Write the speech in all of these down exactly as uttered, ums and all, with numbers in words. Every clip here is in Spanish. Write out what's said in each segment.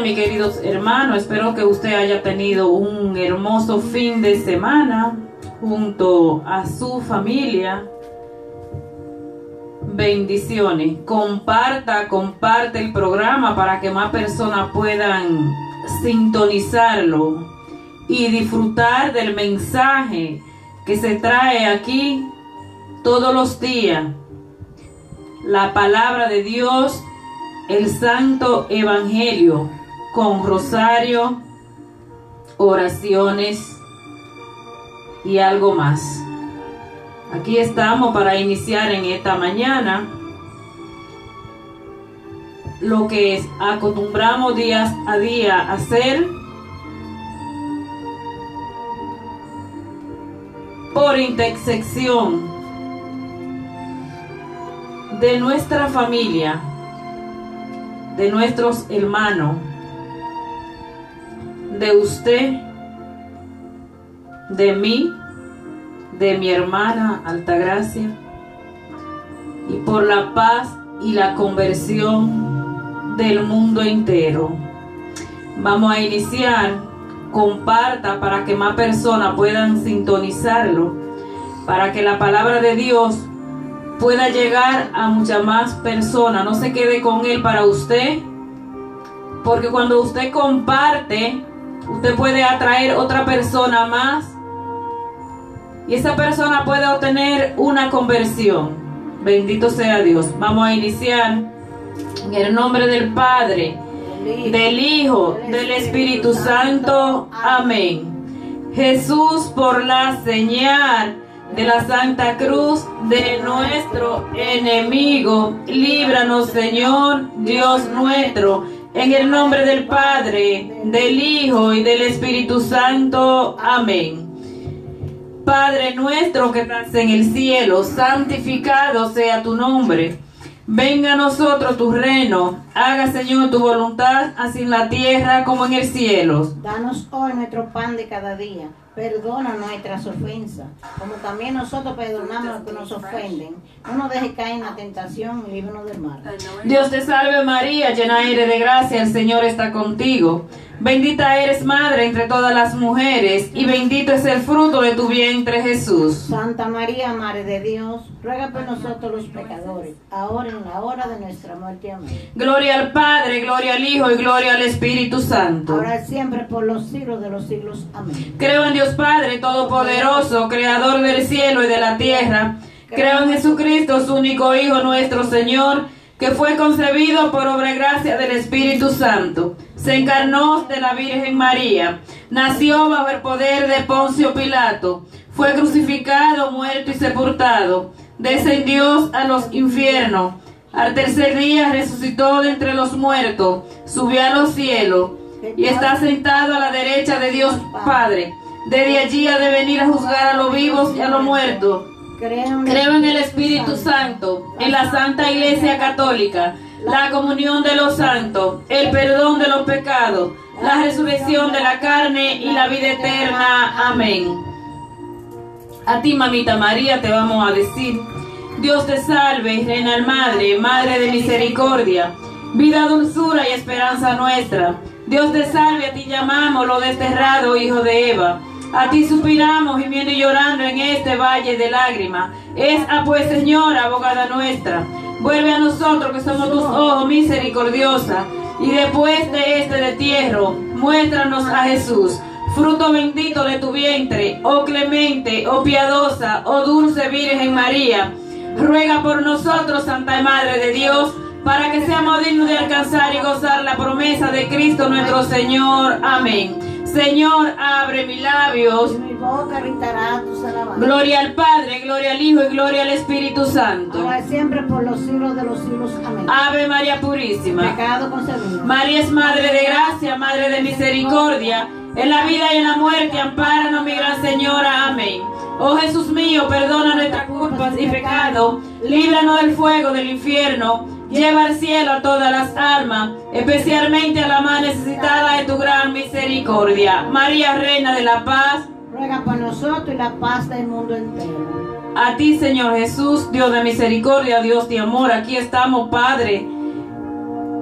mis queridos hermanos. Espero que usted haya tenido un hermoso fin de semana junto a su familia. Bendiciones. Comparta, comparte el programa para que más personas puedan sintonizarlo y disfrutar del mensaje que se trae aquí todos los días. La palabra de Dios, el Santo Evangelio, con rosario, oraciones y algo más. Aquí estamos para iniciar en esta mañana lo que es, acostumbramos día a día a hacer por intersección de nuestra familia, de nuestros hermanos, de usted, de mí, de mi hermana Altagracia, y por la paz y la conversión del mundo entero. Vamos a iniciar. Comparta para que más personas puedan sintonizarlo, para que la palabra de Dios pueda llegar a muchas más personas. No se quede con él para usted, porque cuando usted comparte, usted puede atraer otra persona más y esa persona puede obtener una conversión. Bendito sea Dios. Vamos a iniciar en el nombre del Padre, del Hijo, del Espíritu Santo. Amén. Jesús, por la señal de la Santa Cruz de nuestro enemigo, líbranos, Señor Dios nuestro, en el nombre del Padre, del Hijo y del Espíritu Santo. Amén. Padre nuestro que estás en el cielo, santificado sea tu nombre. Venga a nosotros tu reino. Haga, Señor, tu voluntad, así en la tierra como en el cielo. Danos hoy nuestro pan de cada día. Perdona nuestras ofensas, como también nosotros perdonamos a los que nos ofenden. No nos dejes caer en la tentación y líbranos del mal. Dios te salve María, llena eres de gracia, el Señor está contigo. Bendita eres madre entre todas las mujeres, y bendito es el fruto de tu vientre, Jesús. Santa María, Madre de Dios, ruega por nosotros los pecadores, ahora y en la hora de nuestra muerte. Amén. Gloria al Padre, gloria al Hijo y gloria al Espíritu Santo. Ahora siempre por los siglos de los siglos. Amén. Creo en Dios Padre Todopoderoso, Creador del cielo y de la tierra. Creo en Jesucristo, su único Hijo, nuestro Señor, que fue concebido por obra y gracia del Espíritu Santo. Se encarnó de la Virgen María. Nació bajo el poder de Poncio Pilato. Fue crucificado, muerto y sepultado. Descendió a los infiernos. Al tercer día resucitó de entre los muertos. Subió a los cielos y está sentado a la derecha de Dios Padre. Desde allí ha de venir a juzgar a los vivos y a los muertos. Creo en el Espíritu Santo, en la Santa Iglesia Católica, la comunión de los santos, el perdón de los pecados, la resurrección de la carne y la vida eterna. Amén. A ti, mamita María, te vamos a decir: Dios te salve, Reina Madre, Madre de misericordia, vida, dulzura y esperanza nuestra. Dios te salve, a ti llamamos, lo desterrado hijo de Eva. A ti suspiramos, gimiendo y llorando en este valle de lágrimas. Es a pues, Señora, abogada nuestra, vuelve a nosotros que somos tus ojos misericordiosa, y después de este destierro, muéstranos a Jesús, fruto bendito de tu vientre. Oh clemente, oh piadosa, oh dulce Virgen María, ruega por nosotros, Santa Madre de Dios, para que seamos dignos de alcanzar y gozar la promesa de Cristo nuestro Señor. Amén. Señor, abre mis labios, mi boca gritará tus alabanzas. Gloria al Padre, gloria al Hijo y gloria al Espíritu Santo. Ahora siempre por los siglos de los siglos. Amén. Ave María Purísima. Pecado concebido. María es Madre de gracia, Madre de misericordia. En la vida y en la muerte, ampáranos, mi gran Señora. Amén. Oh Jesús mío, perdona nuestras culpas y pecados. Líbranos del fuego del infierno. Lleva al cielo a todas las almas, especialmente a la más necesitada de tu gran misericordia. María, Reina de la Paz, ruega por nosotros y la paz del mundo entero. A ti, Señor Jesús, Dios de misericordia, Dios de amor, aquí estamos, Padre,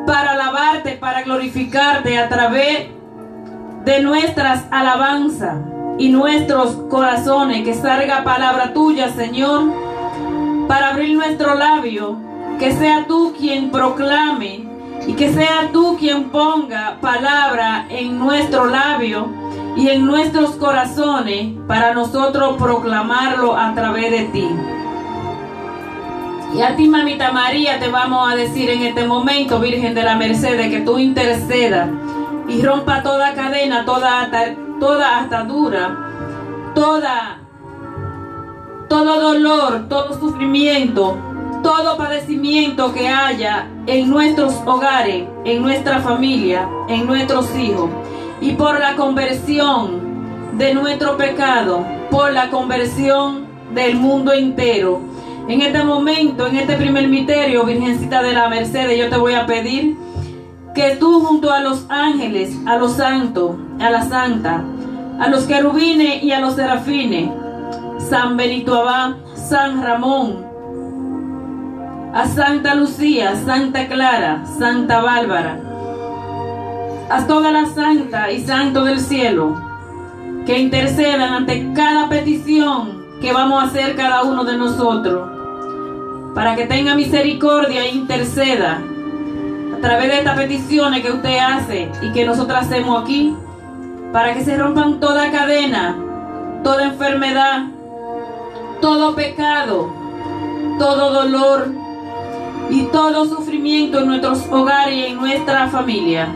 para alabarte, para glorificarte a través de nuestras alabanzas y nuestros corazones, que salga palabra tuya, Señor, para abrir nuestro labio, que sea tú quien proclame y que sea tú quien ponga palabra en nuestro labio y en nuestros corazones para nosotros proclamarlo a través de ti. Y a ti, mamita María, te vamos a decir en este momento, Virgen de la Merced, que tú intercedas y rompa toda cadena, toda, ata, toda atadura, toda, todo dolor, todo sufrimiento, todo padecimiento que haya en nuestros hogares, en nuestra familia, en nuestros hijos, y por la conversión de nuestro pecado, por la conversión del mundo entero. En este momento, en este primer misterio, Virgencita de la Merced, yo te voy a pedir que tú, junto a los ángeles, a los santos, a la santa, a los querubines y a los serafines, San Benito Abad, San Ramón, a Santa Lucía, Santa Clara, Santa Bárbara, a todas las santas y santos del cielo, que intercedan ante cada petición que vamos a hacer cada uno de nosotros, para que tenga misericordia e interceda a través de estas peticiones que usted hace y que nosotros hacemos aquí, para que se rompan toda cadena, toda enfermedad, todo pecado, todo dolor y todo sufrimiento en nuestros hogares y en nuestra familia.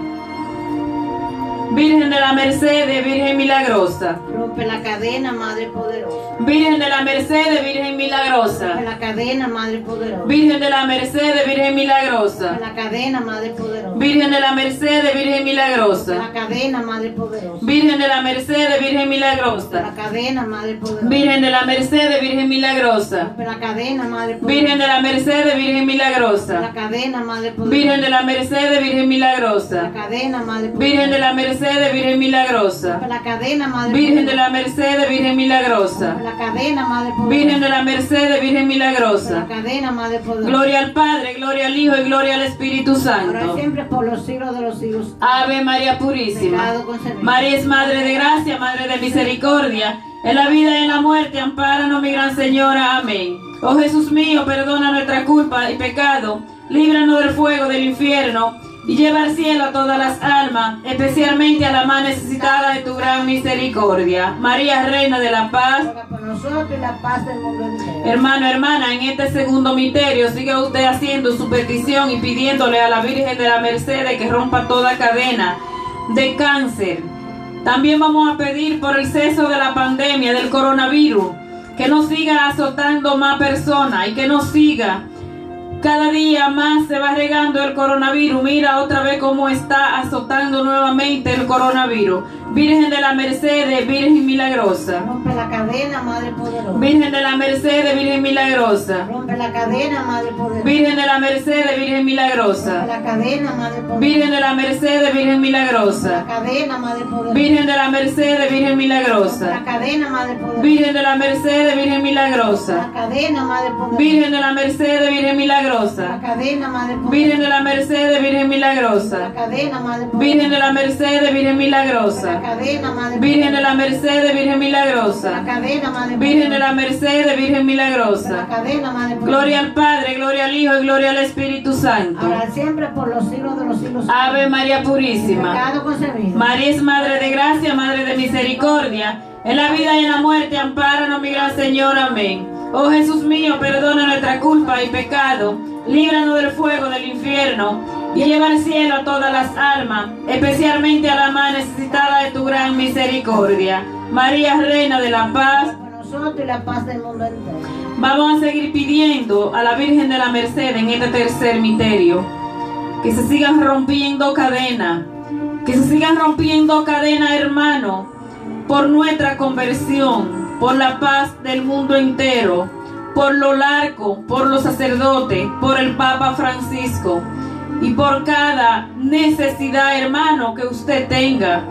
Virgen de la Merced, Virgen milagrosa. Rompe la cadena, Madre poderosa. Virgen de la Merced, Virgen milagrosa. Rompe la cadena, Madre poderosa. Virgen de la Merced, Virgen milagrosa. Rompe la cadena, Madre poderosa. Virgen de la Merced, Virgen milagrosa. La cadena, Madre poderosa. Virgen de la Merced, Virgen milagrosa. La cadena, Madre poderosa. Virgen de la Merced, Virgen milagrosa. Rompe la cadena, Madre poderosa. Virgen de la Merced, Virgen milagrosa. La cadena, Madre poderosa. Virgen de la Merced, Virgen milagrosa. La cadena, Madre poderosa. Virgen de la Merced, Virgen milagrosa. Rompe la cadena, Madre Virgen de poderosa. la Merced, Virgen milagrosa. Rompe la cadena, Madre poderosa. Virgen de la Merced, Virgen Rompe milagrosa. la cadena, Madre poderosa. Gloria al Padre, gloria al Hijo y gloria al Espíritu Ahora Santo. y siempre por los siglos de los siglos. Ave María Purísima. Pecado concebido. María es Madre de Gracia, Madre de Misericordia. En la vida y en la muerte, ampáranos, mi Gran Señora. Amén. Oh Jesús mío, perdona nuestra culpa y pecado. Líbranos del fuego del infierno y lleva al cielo a todas las almas, especialmente a la más necesitada de tu gran misericordia. María, Reina de la Paz. Ruega por nosotros y la paz del mundo entero. Hermano, hermana, en este segundo misterio siga usted haciendo su petición y pidiéndole a la Virgen de la Merced que rompa toda cadena de cáncer. También vamos a pedir por el cese de la pandemia del coronavirus, que no siga azotando más personas y que no siga. Cada día más se va regando el coronavirus. Mira otra vez cómo está azotando nuevamente el coronavirus. Virgen de la Merced, Virgen milagrosa. Rompe la cadena, Madre poderosa. Virgen de la Merced, Virgen milagrosa. Rompe la cadena, Madre poderosa. Virgen de la Merced, Virgen Rompe milagrosa. la cadena, Madre poderosa. Virgen de la Merced, Virgen La milagrosa. cadena, Madre poderosa. Virgen de la Merced, Virgen La milagrosa. cadena, Madre poderosa. Virgen de la Merced, Virgen La milagrosa. cadena, Madre poderosa. Virgen de la Merced, Virgen La milagrosa. cadena, Madre poderosa. Virgen de la Merced, Virgen La milagrosa. cadena, Madre poderosa. Virgen de la Merced, Virgen La milagrosa. cadena, Madre Virgen de la Merced, Virgen La milagrosa. cadena, Madre Virgen de la Merced, Virgen La milagrosa. cadena, Madre poderosa. Gloria al Padre, gloria al Hijo y gloria al Espíritu Santo. Ahora siempre por los siglos de los siglos. Ave María Purísima. Pecado concebido. María es Madre de Gracia, Madre de Misericordia. En la vida y en la muerte, ampáranos, mi Gran Señor. Amén. Oh Jesús mío, perdona nuestra culpa y pecado. Líbranos del fuego del infierno y lleva al cielo a todas las almas, especialmente a la más necesitada de tu gran misericordia. María, Reina de la Paz. Por nosotros y la paz del mundo entero. Vamos a seguir pidiendo a la Virgen de la Merced en este tercer misterio que se sigan rompiendo cadenas, que se sigan rompiendo cadenas, hermano, por nuestra conversión, por la paz del mundo entero, por lo largo, por los sacerdotes, por el Papa Francisco y por cada necesidad, hermano, que usted tenga,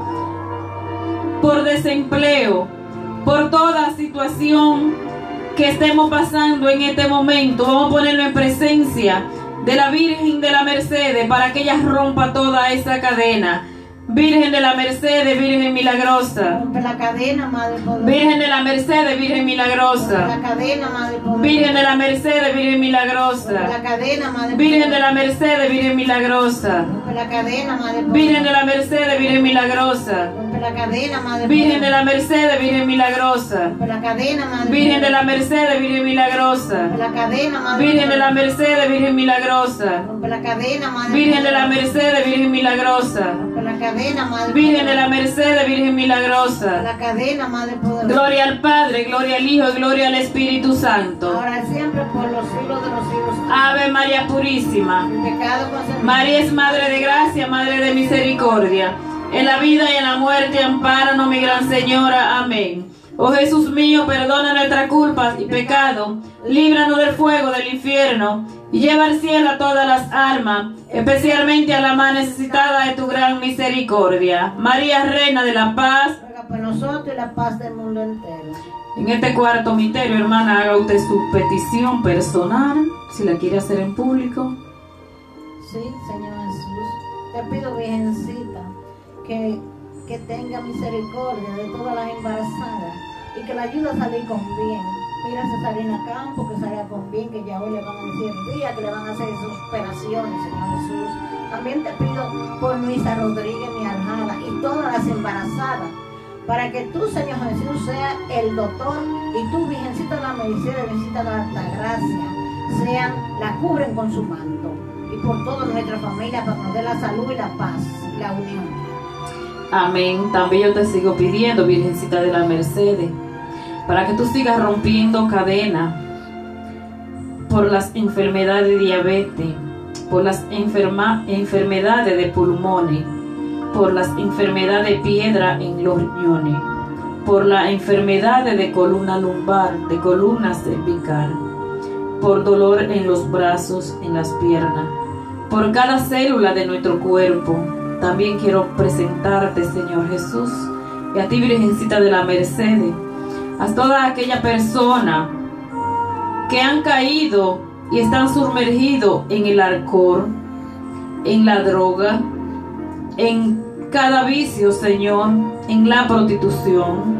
por desempleo, por toda situación que estemos pasando en este momento. Vamos a ponerlo en presencia de la Virgen de la Merced, para que ella rompa toda esa cadena. Virgen de la Merced, Virgen milagrosa. Rompe la cadena, Madre poderosa. Virgen de la Merced, Virgen milagrosa. Rompe la cadena, Madre poderosa. Virgen de la Merced, Virgen milagrosa. Rompe la cadena, Madre Virgen de poderosa. la Merced, Virgen milagrosa. Rompe la cadena, Madre poderosa. Virgen de la Merced, Virgen milagrosa. Rompe la cadena, Madre Virgen de poderosa. la Merced, Virgen milagrosa. Rompe la cadena, Madre Virgen de la poderosa. Merced, Virgen milagrosa. Rompe la cadena, Madre Virgen de la poderosa. Merced, Virgen milagrosa. Rompe la cadena, Madre Virgen de la poderosa. Merced, Virgen milagrosa. Rompe la cadena, Madre Virgen de poderosa. la Merced, Virgen milagrosa. La cadena, Madre poderosa. Gloria al Padre, gloria al Hijo y gloria al Espíritu Santo. Ahora siempre por los siglos de los siglos. Ave María Purísima. El pecado concebido. María es Madre de Gracia, Madre de Misericordia. En la vida y en la muerte, ampáranos, mi Gran Señora. Amén. Oh Jesús mío, perdona nuestras culpas y pecados, líbranos del fuego del infierno y lleva al cielo a todas las almas, especialmente a la más necesitada de tu gran misericordia. María, Reina de la Paz. Ruega por nosotros y la paz del mundo entero. En este cuarto misterio, hermana, haga usted su petición personal, si la quiere hacer en público. Sí, Señor Jesús. Te pido, Virgencita, que, que tenga misericordia de todas las embarazadas y que la ayude a salir con bien. Mira a Cesarina Campo, que salga con bien, que ya hoy le van a decir el día, que le van a hacer sus operaciones, Señor Jesús. También te pido por Luisa Rodríguez, mi Aljada, y todas las embarazadas, para que tú, Señor Jesús, seas el doctor y tú, Virgencita de la Medicina, Virgencita de la Altagracia, sean, la cubren con su manto. Y por toda nuestra familia, para que nos dé la salud y la paz y la unión. Amén. También yo te sigo pidiendo, Virgencita de la Merced, para que tú sigas rompiendo cadenas por las enfermedades de diabetes, por las enferma, enfermedades de pulmones, por las enfermedades de piedra en los riñones, por las enfermedades de columna lumbar, de columna cervical, por dolor en los brazos, en las piernas, por cada célula de nuestro cuerpo. También quiero presentarte, Señor Jesús, y a ti, Virgencita de la Merced, a toda aquella persona que han caído y están sumergidos en el alcohol, en la droga, en cada vicio, Señor, en la prostitución.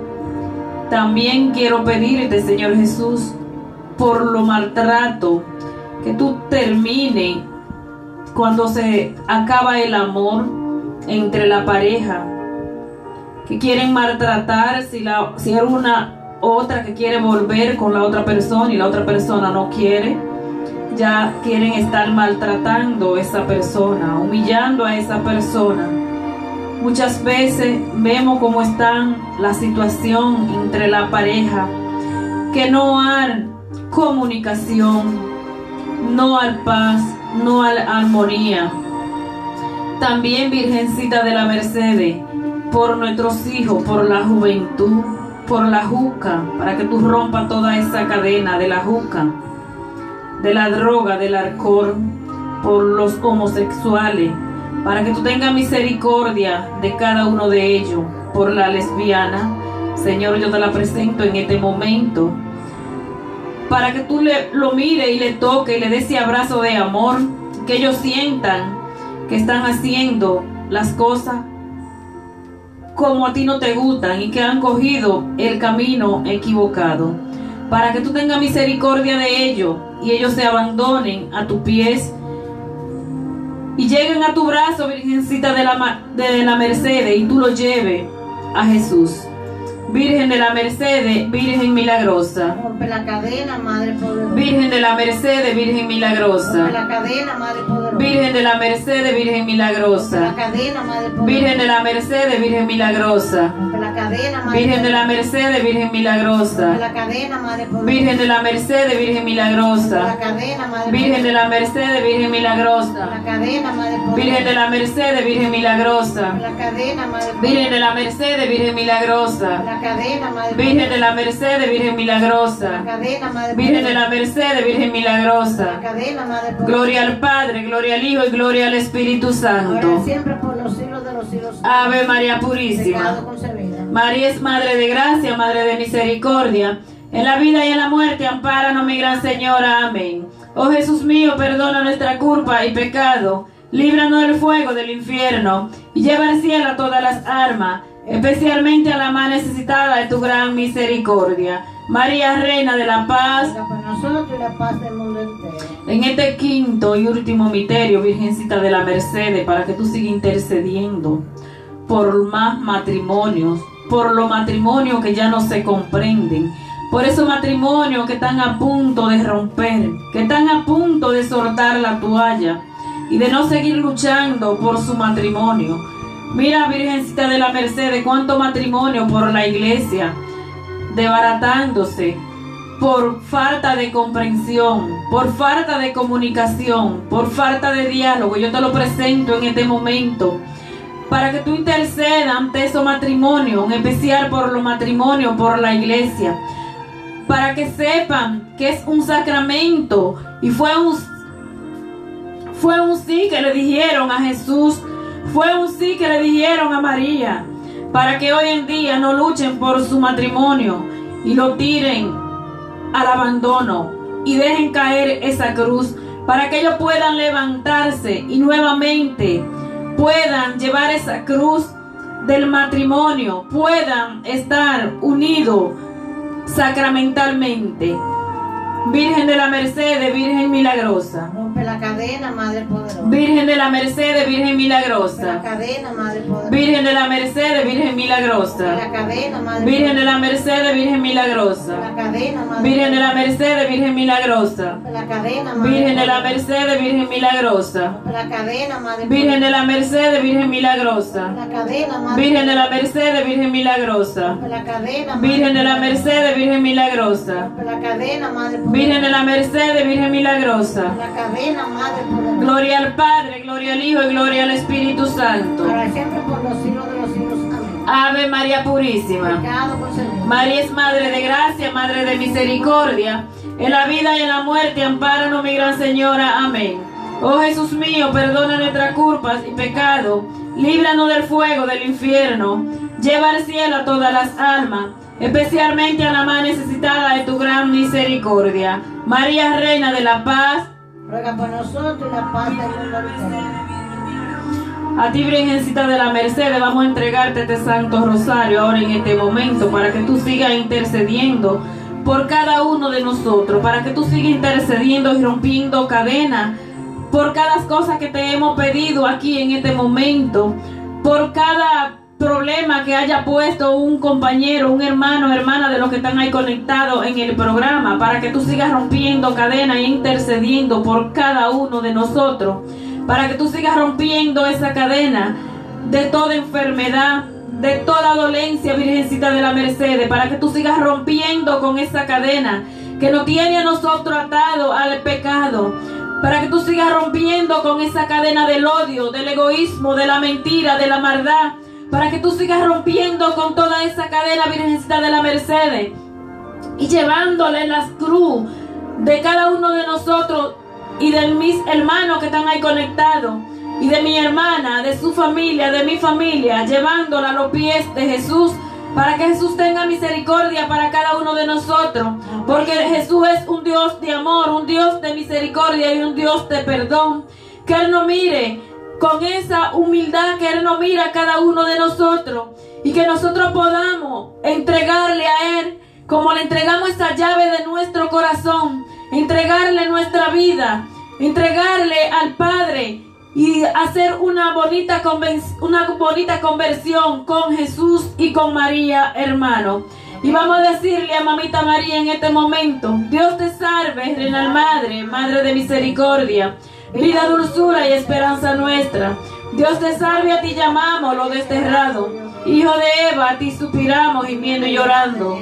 También quiero pedirte, Señor Jesús, por lo maltrato, que tú termines cuando se acaba el amor entre la pareja, que quieren maltratar, si, la, si hay una otra que quiere volver con la otra persona y la otra persona no quiere, ya quieren estar maltratando a esa persona, humillando a esa persona. Muchas veces vemos cómo está la situación entre la pareja, que no hay comunicación, no hay paz, no hay armonía. También, Virgencita de la Merced, por nuestros hijos, por la juventud, por la juca, para que tú rompas toda esa cadena de la juca, de la droga, del alcohol, por los homosexuales, para que tú tengas misericordia de cada uno de ellos, por la lesbiana. Señor, yo te la presento en este momento, para que tú le, lo mires y le toques y le des ese abrazo de amor, que ellos sientan que están haciendo las cosas como a ti no te gustan y que han cogido el camino equivocado, para que tú tengas misericordia de ellos y ellos se abandonen a tus pies y lleguen a tu brazo, Virgencita de la, de la Merced, y tú lo lleves a Jesús. Virgen de la Merced, Virgen milagrosa. Rompe la cadena, Madre poderosa. Virgen de la Merced, Virgen milagrosa. Rompe la cadena, Madre poderosa. Virgen de la Merced, Virgen Rompe milagrosa. la cadena, Madre poderosa. Virgen de la Merced, Virgen milagrosa. Rompe la cadena, Madre Virgen de la poderosa. Merced, Virgen Rompe milagrosa. la cadena, Madre poderosa. Virgen de la Merced, Virgen Rompe la milagrosa. cadena, Madre Virgen de poderosa. la Merced, Virgen Rompe milagrosa. la cadena, Madre poderosa. Virgen de la Merced, Virgen milagrosa. Rompe la cadena, Madre poderosa. Virgen de la Merced, Virgen Rompe milagrosa. la cadena, Madre Virgen de la Merced, Virgen La milagrosa. cadena, Madre Virgen de la Merced, Virgen La milagrosa. cadena, Madre poderosa. Gloria al Padre, gloria al Hijo y gloria al Espíritu Ahora Santo. siempre por los siglos de los siglos. Ave María Purísima. Pecado concebida. María es Madre de Gracia, Madre de Misericordia. En la vida y en la muerte, ampáranos, mi Gran Señora. Amén. Oh Jesús mío, perdona nuestra culpa y pecado, líbranos del fuego del infierno, y lleva al cielo a todas las almas, especialmente a la más necesitada de tu gran misericordia. María, Reina de la Paz, ruega por nosotros y la paz del mundo entero. en este quinto y último misterio, Virgencita de la Merced, para que tú sigas intercediendo por más matrimonios, por los matrimonios que ya no se comprenden, por esos matrimonios que están a punto de romper, que están a punto de soltar la toalla y de no seguir luchando por su matrimonio. Mira, Virgencita de la Merced, cuánto matrimonio por la iglesia desbaratándose por falta de comprensión, por falta de comunicación, por falta de diálogo. Yo te lo presento en este momento para que tú intercedas ante esos matrimonios, en especial por los matrimonios, por la iglesia, para que sepan que es un sacramento y fue un, fue un sí que le dijeron a Jesús, fue un sí que le dijeron a María, para que hoy en día no luchen por su matrimonio y lo tiren al abandono y dejen caer esa cruz, para que ellos puedan levantarse y nuevamente puedan llevar esa cruz del matrimonio, puedan estar unidos sacramentalmente. Virgen de la Merced, Virgen milagrosa. Rompe la cadena, Madre poderosa. Virgen de la Merced, Virgen Rompe la milagrosa. cadena, Madre poderosa. Virgen de la Merced, Virgen Rompe milagrosa. la cadena, Madre Virgen de poderosa. la Merced, Virgen milagrosa. La cadena, Madre Virgen de la poderosa. Merced, Virgen milagrosa. Rompe la cadena, Madre Virgen de la poderosa. Merced, Virgen milagrosa. Rompe la cadena, Madre Virgen de poderosa. la Merced, Virgen milagrosa. La cadena, Madre Virgen de la poderosa. Merced, Virgen milagrosa. Rompe la cadena, Madre Virgen de la poderosa. Merced, Virgen milagrosa. Rompe la cadena, Madre poderosa. Virgen de la Merced, Virgen milagrosa. La cadena, Madre poderosa. Gloria al Padre, gloria al Hijo y gloria al Espíritu Santo. Para siempre por los siglos de los siglos. Amén. Ave María Purísima. Pecado concebido. María es Madre de Gracia, Madre de Misericordia. En la vida y en la muerte, ampáranos, mi Gran Señora. Amén. Oh Jesús mío, perdona nuestras culpas y pecados. Líbranos del fuego del infierno. Lleva al cielo a todas las almas, especialmente a la más necesitada de tu gran misericordia. María, Reina de la Paz, Ruega por nosotros y la paz del mundo entero. a ti, Virgencita de la Merced, vamos a entregarte este Santo Rosario ahora en este momento, para que tú sigas intercediendo por cada uno de nosotros, para que tú sigas intercediendo y rompiendo cadenas, por cada cosa que te hemos pedido aquí en este momento, por cada problema que haya puesto un compañero, un hermano, hermana de los que están ahí conectados en el programa, para que tú sigas rompiendo cadenas e intercediendo por cada uno de nosotros, para que tú sigas rompiendo esa cadena de toda enfermedad, de toda dolencia, Virgencita de la Merced, para que tú sigas rompiendo con esa cadena que nos tiene a nosotros atados al pecado, para que tú sigas rompiendo con esa cadena del odio, del egoísmo, de la mentira, de la maldad, para que tú sigas rompiendo con toda esa cadena, Virgencita de la Merced, y llevándole las cruz de cada uno de nosotros y de mis hermanos que están ahí conectados, y de mi hermana, de su familia, de mi familia, llevándola a los pies de Jesús, para que Jesús tenga misericordia para cada uno de nosotros, porque Jesús es un Dios de amor, un Dios de misericordia y un Dios de perdón. Que Él nos mire con esa humildad, que Él nos mira a cada uno de nosotros, y que nosotros podamos entregarle a Él, como le entregamos esa llave de nuestro corazón, entregarle nuestra vida, entregarle al Padre, y hacer una bonita, una bonita conversión con Jesús y con María, hermano. Y vamos a decirle a Mamita María en este momento: Dios te salve, Reina Madre, Madre de misericordia, vida, dulzura y esperanza nuestra. Dios te salve, a ti llamamos los desterrados. Hijo de Eva, a ti suspiramos, gimiendo y llorando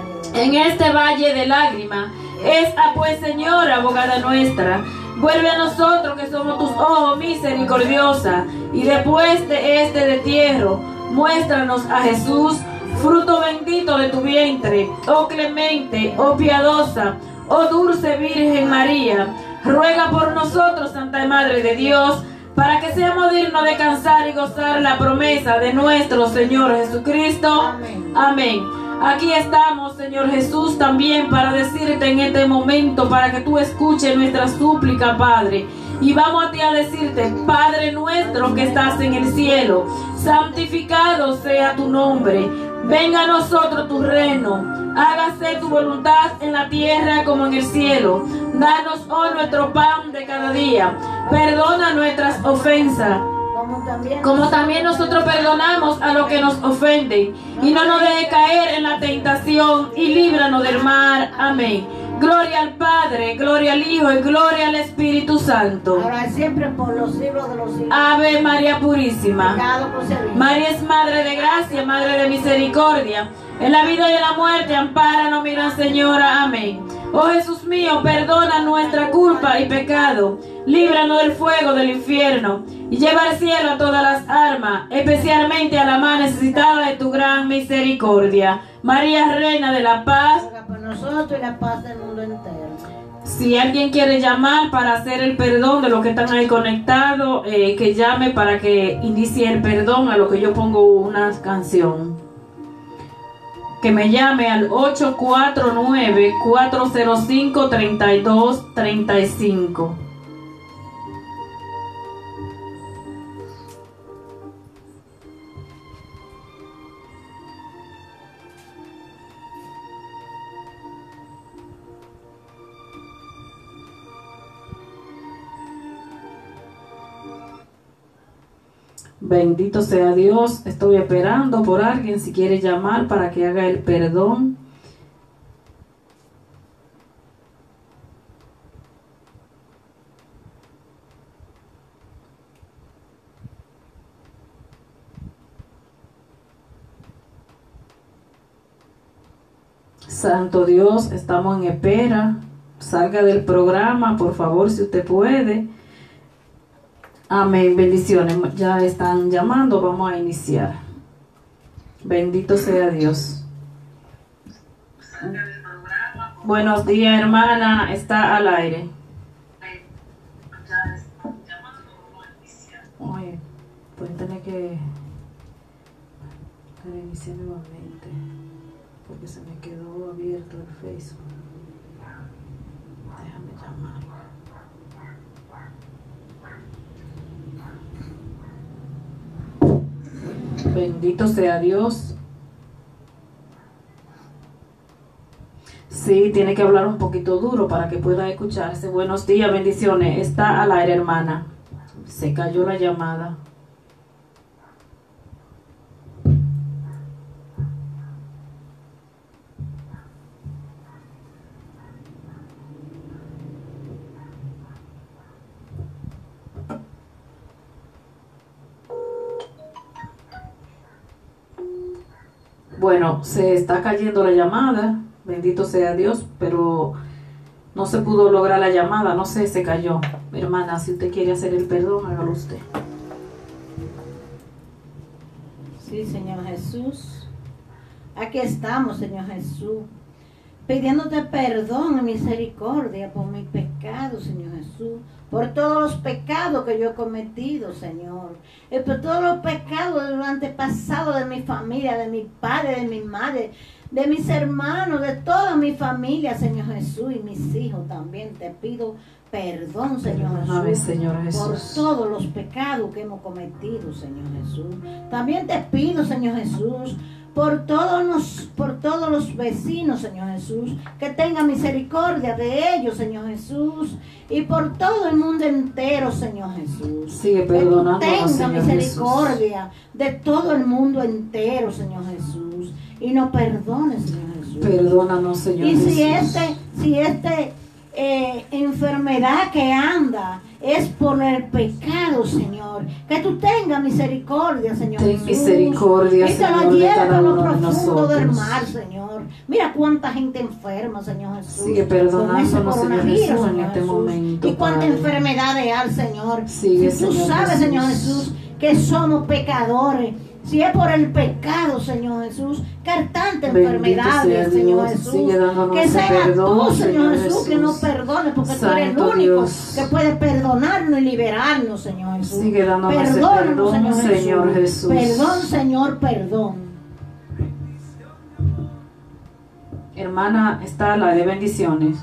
en este valle de lágrimas. Esta pues, Señora, abogada nuestra, vuelve a nosotros que somos tus ojos, misericordiosa, y después de este destierro, muéstranos a Jesús, fruto bendito de tu vientre. Oh clemente, oh piadosa, oh dulce Virgen María, ruega por nosotros, Santa Madre de Dios, para que seamos dignos de alcanzar y gozar la promesa de nuestro Señor Jesucristo. Amén. Amén. Aquí estamos, Señor Jesús, también para decirte en este momento, para que tú escuches nuestra súplica, Padre. Y vamos a ti a decirte: Padre nuestro que estás en el cielo, santificado sea tu nombre. Venga a nosotros tu reino. Hágase tu voluntad en la tierra como en el cielo. Danos hoy nuestro pan de cada día. Perdona nuestras ofensas, Como también, como también nosotros perdonamos a los que nos ofenden. Y no nos deje caer en la tentación, y líbranos del mal. Amén. Gloria al Padre, gloria al Hijo y gloria al Espíritu Santo. ahora y siempre, por los siglos de los siglos. Ave María Purísima. Pecado concebido. María es Madre de Gracia, Madre de Misericordia. En la vida y en la muerte, ampáranos, mi Gran Señora. Amén. Oh Jesús mío, perdona nuestra culpa y pecado. Líbranos del fuego del infierno. Y lleva al cielo a todas las almas, especialmente a la más necesitada de tu gran misericordia. María, Reina de la Paz. Ruega por nosotros y la paz del mundo entero. Si alguien quiere llamar para hacer el perdón de los que están ahí conectados, eh, que llame para que inicie el perdón, a lo que yo pongo una canción. Que me llame al ocho cuatro nueve, cuatro cero cinco, tres dos tres cinco. Bendito sea Dios. Estoy esperando por alguien si quiere llamar para que haga el perdón. Santo Dios, estamos en espera. Salga del programa, por favor, si usted puede. Amén, bendiciones. Ya están llamando, vamos a iniciar. Bendito sea Dios. Buenos días, hermana, está al aire. Oye, pueden tener que reiniciar nuevamente, porque se me quedó abierto el Facebook. Déjame llamarlo. Bendito sea Dios. Sí, tiene que hablar un poquito duro para que pueda escucharse. Buenos días, bendiciones. Está al aire, hermana. Se cayó la llamada. Bueno, se está cayendo la llamada, bendito sea Dios, pero no se pudo lograr la llamada, no sé, se cayó. Hermana, si usted quiere hacer el perdón, hágalo usted. Sí, Señor Jesús. Aquí estamos, Señor Jesús, pidiéndote perdón y misericordia por mis pecados, Señor Jesús, por todos los pecados que yo he cometido, Señor, y por todos los pecados de los antepasados de mi familia, de mi padre, de mi madre, de mis hermanos, de toda mi familia, Señor Jesús, y mis hijos también. Te pido perdón, Señor Perdóname, Jesús, Señor Jesús, por todos los pecados que hemos cometido, Señor Jesús. También te pido, Señor Jesús, por todos los, por todos los vecinos, Señor Jesús, que tenga misericordia de ellos, Señor Jesús, y por todo el mundo entero, Señor Jesús. sigue perdonando, que tú tenga Señor misericordia Jesús. de todo el mundo entero, Señor Jesús, y nos perdone, Señor Jesús. Perdónanos, Señor Y Jesús. si este, si este eh, enfermedad que anda es por el pecado, Señor, que tú tengas misericordia, Señor Ten Jesús. misericordia, Y te la Señor, de lleves cada a lo uno de profundo del nosotros. mar, Señor. Mira cuánta gente enferma, Señor Jesús. Sigue perdonándonos, con ese Señor coronavirus, Jesús, en Señor este Jesús. momento, Y cuánta Padre. enfermedades hay, Señor. Sigue, Si tú Señor sabes, Jesús. Señor Jesús, que somos pecadores. Si es por el pecado, Señor Jesús, que hay tantas Bendito enfermedades, sea Señor Dios. Jesús. Sigue dándonos Que ese sea perdón, tú, Señor Señor Jesús, Jesús. que nos perdone, porque tú eres el Santo único Dios. que puede perdonarnos y liberarnos, Señor Jesús. Sigue dándonos ese Perdónanos, perdón, Señor Señor Jesús. Perdón, Señor, perdón. Hermana, está la de bendiciones.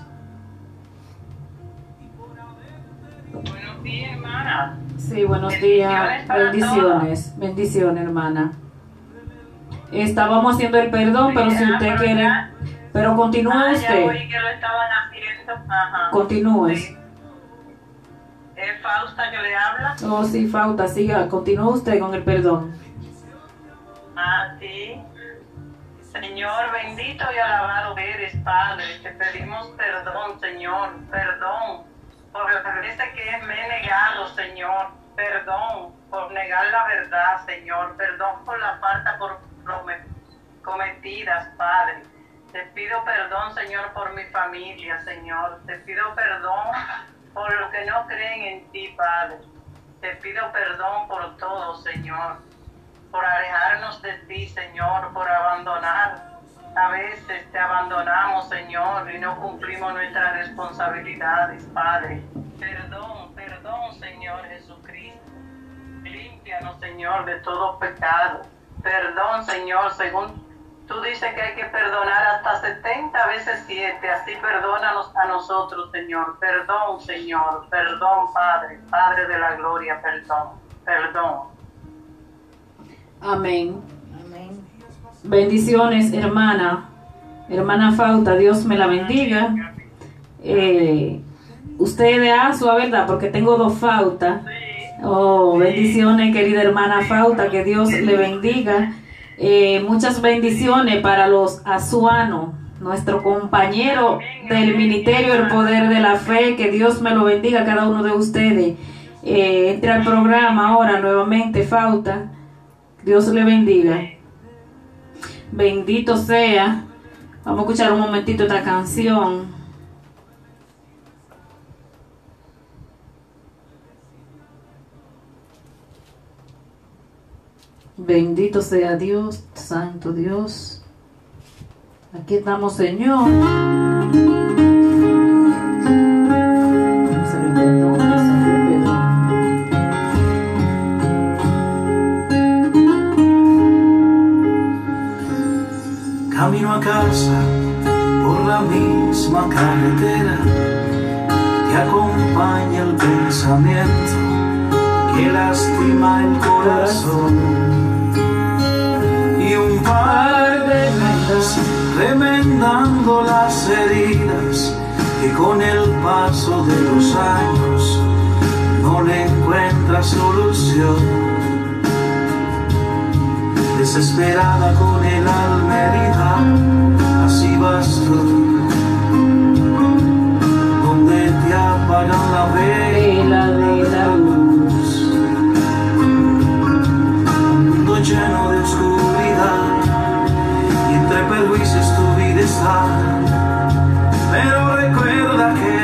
Buenos días, hermana. Sí, buenos días. Bendiciones, bendiciones, hermana. Estábamos haciendo el perdón, pero si usted quiere, pero continúe Ah, ya usted. oí que lo estaban haciendo. Ajá. Continúe. Sí. ¿Es Fausta que le habla? Oh, sí, falta, siga, continúe usted con el perdón. Ah, sí. Señor, bendito y alabado eres, Padre. Te pedimos perdón, Señor. Perdón por las veces que me he negado, Señor. Perdón por negar la verdad, Señor. Perdón por la falta por cometidas, Padre. Te pido perdón, Señor, por mi familia, Señor. Te pido perdón por los que no creen en ti, Padre. Te pido perdón por todo, Señor. Por alejarnos de ti, Señor, por abandonar. A veces te abandonamos, Señor, y no cumplimos nuestras responsabilidades, Padre. Perdón, perdón, Señor Jesucristo. Límpianos, Señor, de todo pecado. Perdón, Señor, según tú dices que hay que perdonar hasta setenta veces siete, así perdónanos a nosotros, Señor. Perdón, Señor, perdón, Padre, Padre de la gloria, perdón, perdón. Amén. Amén. Bendiciones, hermana. Hermana Fauta, Dios me la bendiga. Eh, usted es de Asua, ¿verdad? Porque tengo dos Fautas. Oh, bendiciones, querida hermana Fauta, que Dios le bendiga. Eh, muchas bendiciones para los azuanos, nuestro compañero del Ministerio El Poder de la Fe. Que Dios me lo bendiga a cada uno de ustedes. Eh, entre al programa ahora nuevamente, Fauta. Dios le bendiga. Bendito sea. Vamos a escuchar un momentito esta canción. Bendito sea Dios, Santo Dios. Aquí estamos, Señor. Se lo perdón, se lo perdón. Camino a casa por la misma carretera, te acompaña el pensamiento que lastima el corazón, y un par de metas remendando las heridas que con el paso de los años no le encuentra solución. Desesperada con el alma herida, así vas tú, donde te apagan la vela de la luz, un mundo lleno de oscuridad, y entre perjuicios tu vida está, pero recuerda que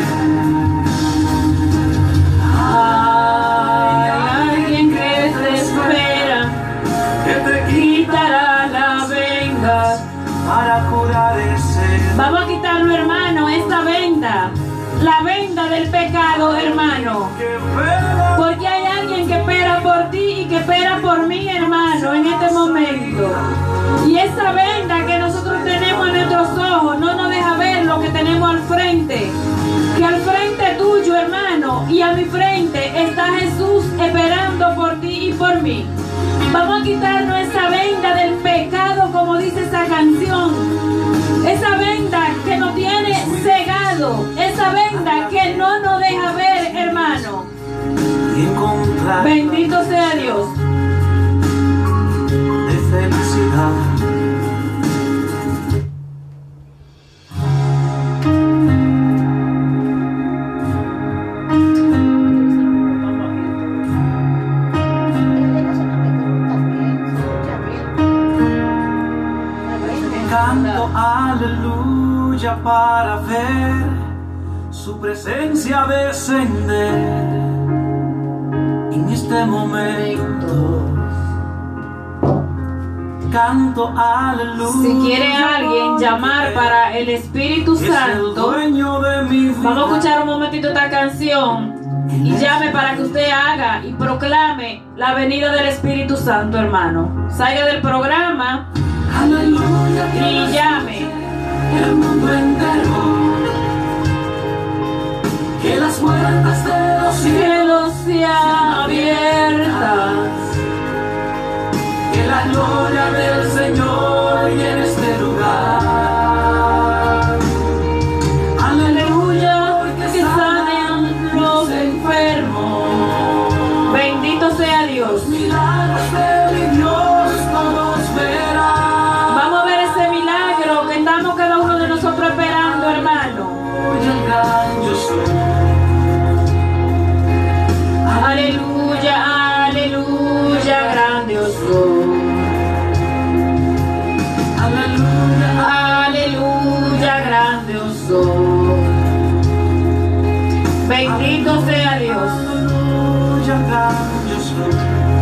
hay alguien que te espera, que te quitará la venda para curar ese. Vamos a quitarlo, hermano, esta venda, la venda del pecado, hermano, porque hay alguien que espera por ti y que espera por mí, hermano, en este momento. Y esa venda que nosotros tenemos en nuestros ojos no nos deja ver lo que tenemos al frente. Que al frente tuyo, hermano, y a mi frente está Jesús esperando por ti y por mí. Vamos a quitarnos esa venda del pecado, como dice esa canción. Esa venda que nos tiene cegado. Esa venda que no nos deja ver, hermano. Bendito sea Dios. De felicidad. Canto aleluya para ver su presencia descender en este momento. Canto aleluya. Si quiere alguien llamar para el Espíritu Santo, vamos a escuchar un momentito esta canción y llame para que usted haga y proclame la venida del Espíritu Santo, hermano. Salga del programa y llame. gloria del Señor y en este lugar. Aleluya, que sanen los enfermos. Bendito sea Dios. Milagros de mi Dios todos verán. Vamos a ver ese milagro que estamos cada uno de nosotros esperando, hermano. El gran yo soy. Aleluya, aleluya, grande yo soy. Aleluya, Aleluya, grande yo soy. Bendito sea Dios. aleluya, gran yo soy.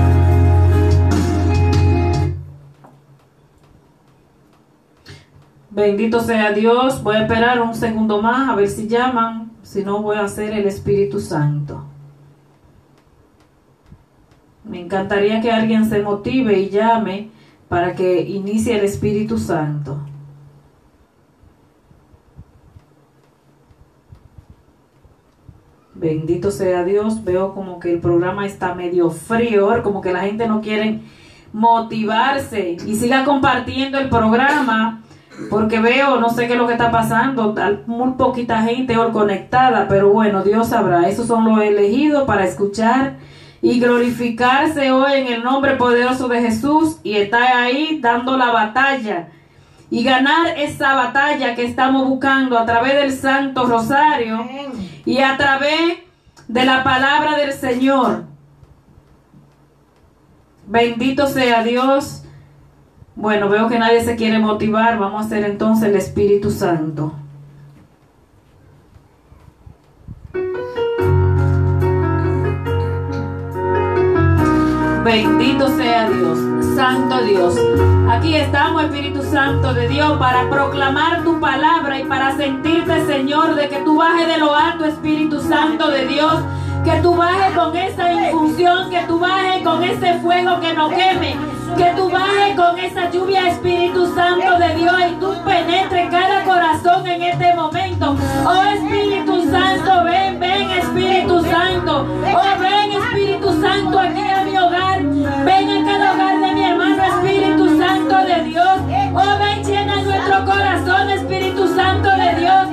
Bendito sea Dios. Voy a esperar un segundo más a ver si llaman. Si no, voy a hacer el Espíritu Santo. Me encantaría que alguien se motive y llame para que inicie el Espíritu Santo. Bendito sea Dios. Veo como que el programa está medio frío, como que la gente no quiere motivarse. Y siga compartiendo el programa, porque veo, no sé qué es lo que está pasando, muy poquita gente hoy conectada, pero bueno, Dios sabrá. Esos son los elegidos para escuchar y glorificarse hoy en el nombre poderoso de Jesús, y estar ahí dando la batalla y ganar esa batalla que estamos buscando a través del Santo Rosario y a través de la palabra del Señor. Bendito sea Dios. Bueno, veo que nadie se quiere motivar. Vamos a hacer entonces el Espíritu Santo. Bendito sea Dios, Santo Dios. Aquí estamos, Espíritu Santo de Dios, para proclamar tu palabra y para sentirte, Señor, de que tú bajes de lo alto, Espíritu Santo de Dios. Que tú bajes con esa infusión, que tú bajes con ese fuego que nos queme, que tú bajes con esa lluvia, Espíritu Santo de Dios, y tú penetres cada corazón en este momento. Oh Espíritu Santo, ven, ven Espíritu Santo. Oh ven Espíritu Santo aquí a mi hogar. Ven a cada hogar de mi hermano, Espíritu Santo de Dios. Oh ven, llena nuestro corazón, Espíritu Santo de Dios.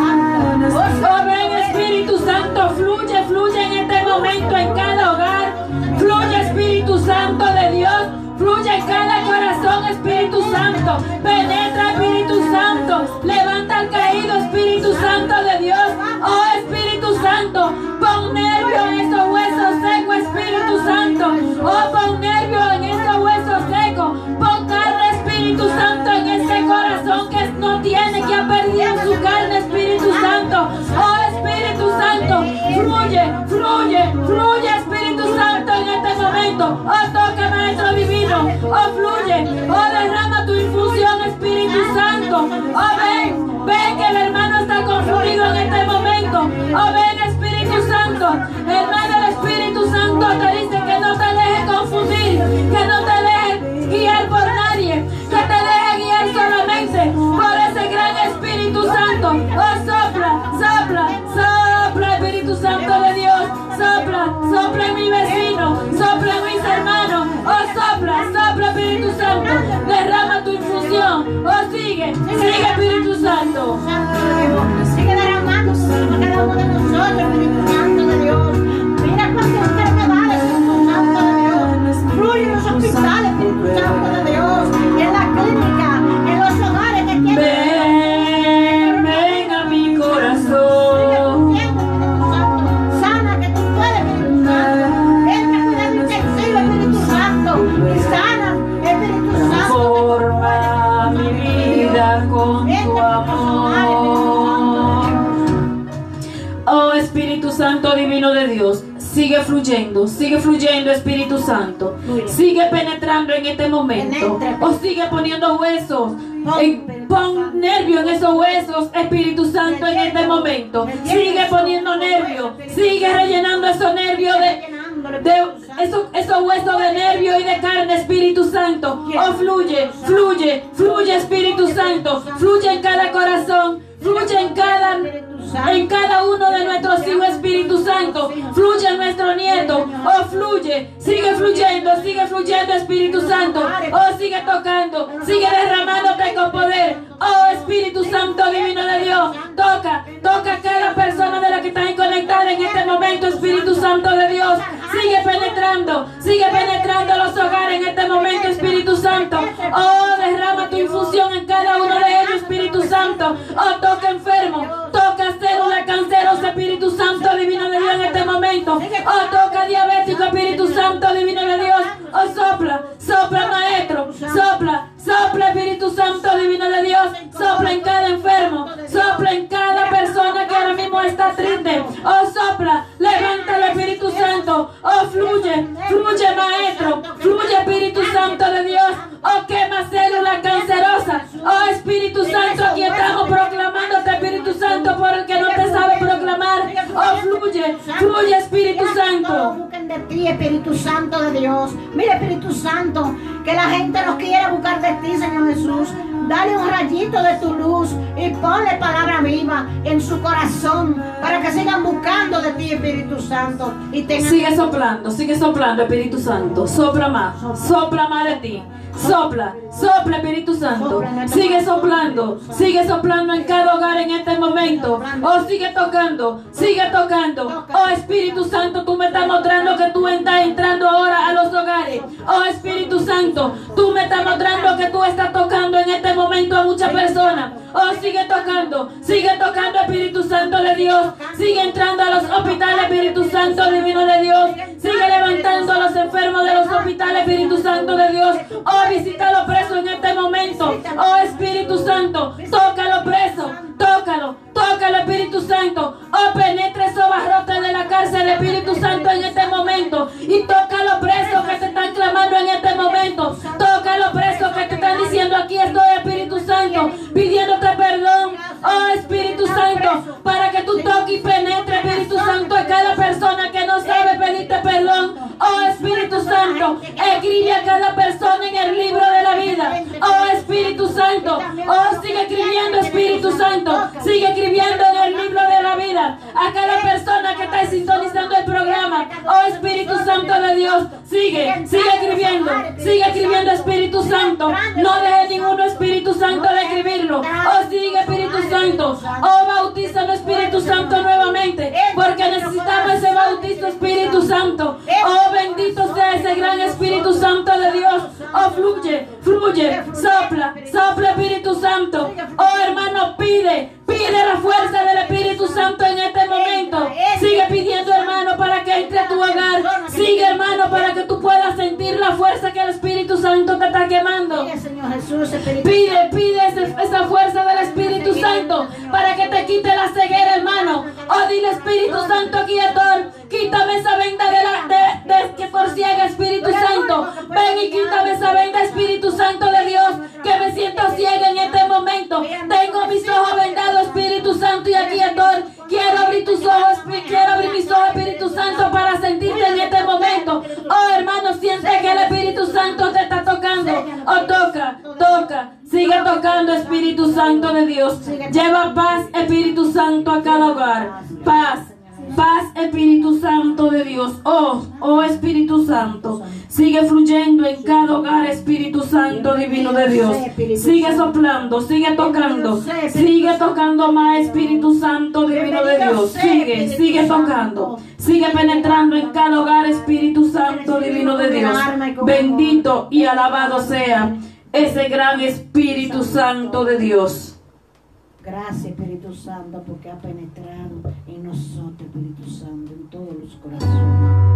Oh ven Espíritu Santo, fluye, fluye en este momento en cada hogar. Fluye Espíritu Santo de Dios, fluye en cada corazón, Espíritu Santo. Penetra Espíritu Santo, levanta al caído, Espíritu Santo de Dios. Oh Espíritu Santo, pon nervio en esos huesos secos, Espíritu Santo. Oh pon nervio en esos huesos secos. Pon carne, Espíritu Santo, en ese corazón que no tiene, que ha perdido su carne, Espíritu Santo. Oh Espíritu Santo, fluye, fluye, fluye Espíritu Santo en este momento. Oh toca, Maestro Divino. Oh fluye, oh derrama tu infusión, Espíritu Santo. Oh ven, ven que el hermano está confundido en este momento. Oh ven Espíritu Santo. Hermano, el Espíritu Santo te dice que no te dejes confundir, que no te dejes guiar por nadie, que te dejes guiar solamente por ese gran Espíritu Santo. Oh sopla, sopla, sopla Espíritu Santo de Dios. Sopla, sopla en mi vecino, sopla en mis hermanos. Oh sopla, sopla Espíritu Santo. Derrama tu infusión. Oh sigue, sigue Espíritu Santo. Sigue derramando sobre cada uno de nosotros, Espíritu Santo de Dios. Mira cuántas enfermedades, Espíritu Santo de Dios. Fluye en los hospitales, Espíritu Santo de Dios. En la clínica, en los hogares que tienen. Ven, ven a mi corazón. Sana que tú puedes, Espíritu Santo. Ven que cuida mi intensivo, Espíritu Santo. Y sana, Espíritu Santo. Transforma mi vida con tu amor. Oh Espíritu Santo divino de Dios, sigue fluyendo, sigue fluyendo Espíritu Santo. Sigue penetrando en este momento. O sigue poniendo huesos. En, pon nervio en esos huesos, Espíritu Santo, en este momento. Sigue poniendo nervio. Sigue rellenando esos nervios de, de esos, esos huesos de nervio y de carne, Espíritu Santo. Oh fluye, fluye, fluye Espíritu Santo. Fluye en cada corazón. Fluye en cada en cada uno de nuestros hijos, Espíritu Santo. Fluye en nuestro nieto. Oh, fluye. Sigue fluyendo, sigue fluyendo, Espíritu Santo. Oh, sigue tocando, sigue derramándote con poder. Oh, Espíritu Santo divino de Dios. Toca, toca a cada persona de la que están conectada en este momento, Espíritu Santo de Dios. Sigue penetrando, sigue penetrando los hogares en este momento, Espíritu Santo. Oh, derrama tu infusión en cada uno de ellos, Espíritu Santo. Oh, toca enfermo, toca célula cancerosa, Espíritu Santo divino de Dios en este momento. Oh, toca diabético, Espíritu Santo divino de Dios. Oh, sopla, sopla, maestro, sopla, sopla, Espíritu Santo divino de Dios. Sopla en cada enfermo, sopla en cada persona que ahora mismo está triste. Oh, sopla, levántalo, Espíritu Santo. Oh, fluye, fluye, maestro, fluye, Espíritu Santo de Dios. Oh, quema célula cancerosa. Oh, Espíritu Santo, aquí estamos proclamándote, Espíritu Santo, por el que no te sabe proclamar. Oh, fluye, fluye, Espíritu Santo. Busquen de ti, Espíritu Santo de Dios. Mira, Espíritu Santo, que la gente nos quiere buscar de ti, Señor Jesús. Dale un rayito de tu luz y ponle palabra viva en su corazón para que sigan buscando de ti, Espíritu Santo. Y tengan... Sigue soplando, sigue soplando, Espíritu Santo. Sopla más, sopla más de ti. Sopla, sopla, Espíritu Santo. Sigue soplando, sigue soplando en cada hogar en este momento. Oh, sigue tocando, sigue tocando. Oh, Espíritu Santo, tú me estás mostrando que tú estás entrando ahora a los hogares. Oh, Espíritu Santo, tú me estás mostrando que tú estás tocando en este momento a muchas personas. Oh, sigue tocando, sigue tocando, Espíritu Santo de Dios. Sigue entrando a los hospitales, Espíritu Santo divino de Dios. Sigue levantando a los enfermos de los hospitales, Espíritu Santo de Dios. Oh, visita a los presos en este momento. Oh, Espíritu Santo, toca a los presos, tócalo, tócalo, Espíritu Santo. Oh, penetra esos barrotes de la cárcel, Espíritu Santo, en este momento. Y toca a los presos que te están clamando en este momento. Toca a los presos que te están diciendo: aquí estoy, Espíritu Santo, pidiéndote perdón. Oh, Espíritu Santo, para que tú toques y penetre, Espíritu Santo, a cada persona que no sabe pedirte perdón. Oh, Espíritu Santo, escribe a cada persona en el libro de la vida. Oh, Espíritu Santo, oh, sigue escribiendo, Espíritu Santo, sigue escribiendo en el libro de la vida a cada persona que está sintonizando el programa. Oh, Espíritu Santo de Dios, sigue, sigue escribiendo, sigue escribiendo, Espíritu Santo. No deje ninguno, Espíritu Santo, de escribirlo. Oh, sigue, Espíritu Santo. Oh, bautízanos, Espíritu Santo, nuevamente, porque necesitamos ese bautizo, Espíritu Santo. Oh, bendito sea ese gran Espíritu Santo de Dios. Oh, fluye, fluye, sopla, sopla, Espíritu Santo. Oh, hermano, pide, pide la fuerza del Espíritu Santo en este momento. Sigue pidiendo, hermano, para que entre a tu hogar. Sigue, hermano, para que tú puedas sentir la fuerza que el Espíritu Santo te está quemando. Pide, pide ese, esa fuerza del Espíritu Santo para que te quite la ceguera, hermano. Oh, dile: Espíritu Santo, quietor, quítame esa venda de la de, de, que por ciega, Espíritu Santo. Ven y quítame esa venda, Espíritu Santo de Dios, que me siento ciega en este momento. Tengo mis ojos vendados, Espíritu Santo, y aquí estoy. Quiero abrir tus ojos, quiero abrir mis ojos, Espíritu Santo, para sentirte en este momento. Oh, hermano, siente que el Espíritu Santo te está tocando. Oh, toca, toca, sigue tocando, Espíritu Santo de Dios. Lleva paz, Espíritu Santo, a cada hogar. Paz, paz, Espíritu Santo de Dios. Oh, oh, Espíritu Santo, sigue fluyendo en cada hogar, Espíritu Santo divino de Dios. Sigue soplando, sigue tocando, sigue tocando más, Espíritu Santo divino de Dios. Sigue, sigue tocando, sigue penetrando en cada hogar, Espíritu Santo divino de Dios. Bendito y alabado sea ese gran Espíritu Santo de Dios. Gracias, Espíritu Santo, porque ha penetrado en nosotros, Espíritu Santo, en todos los corazones.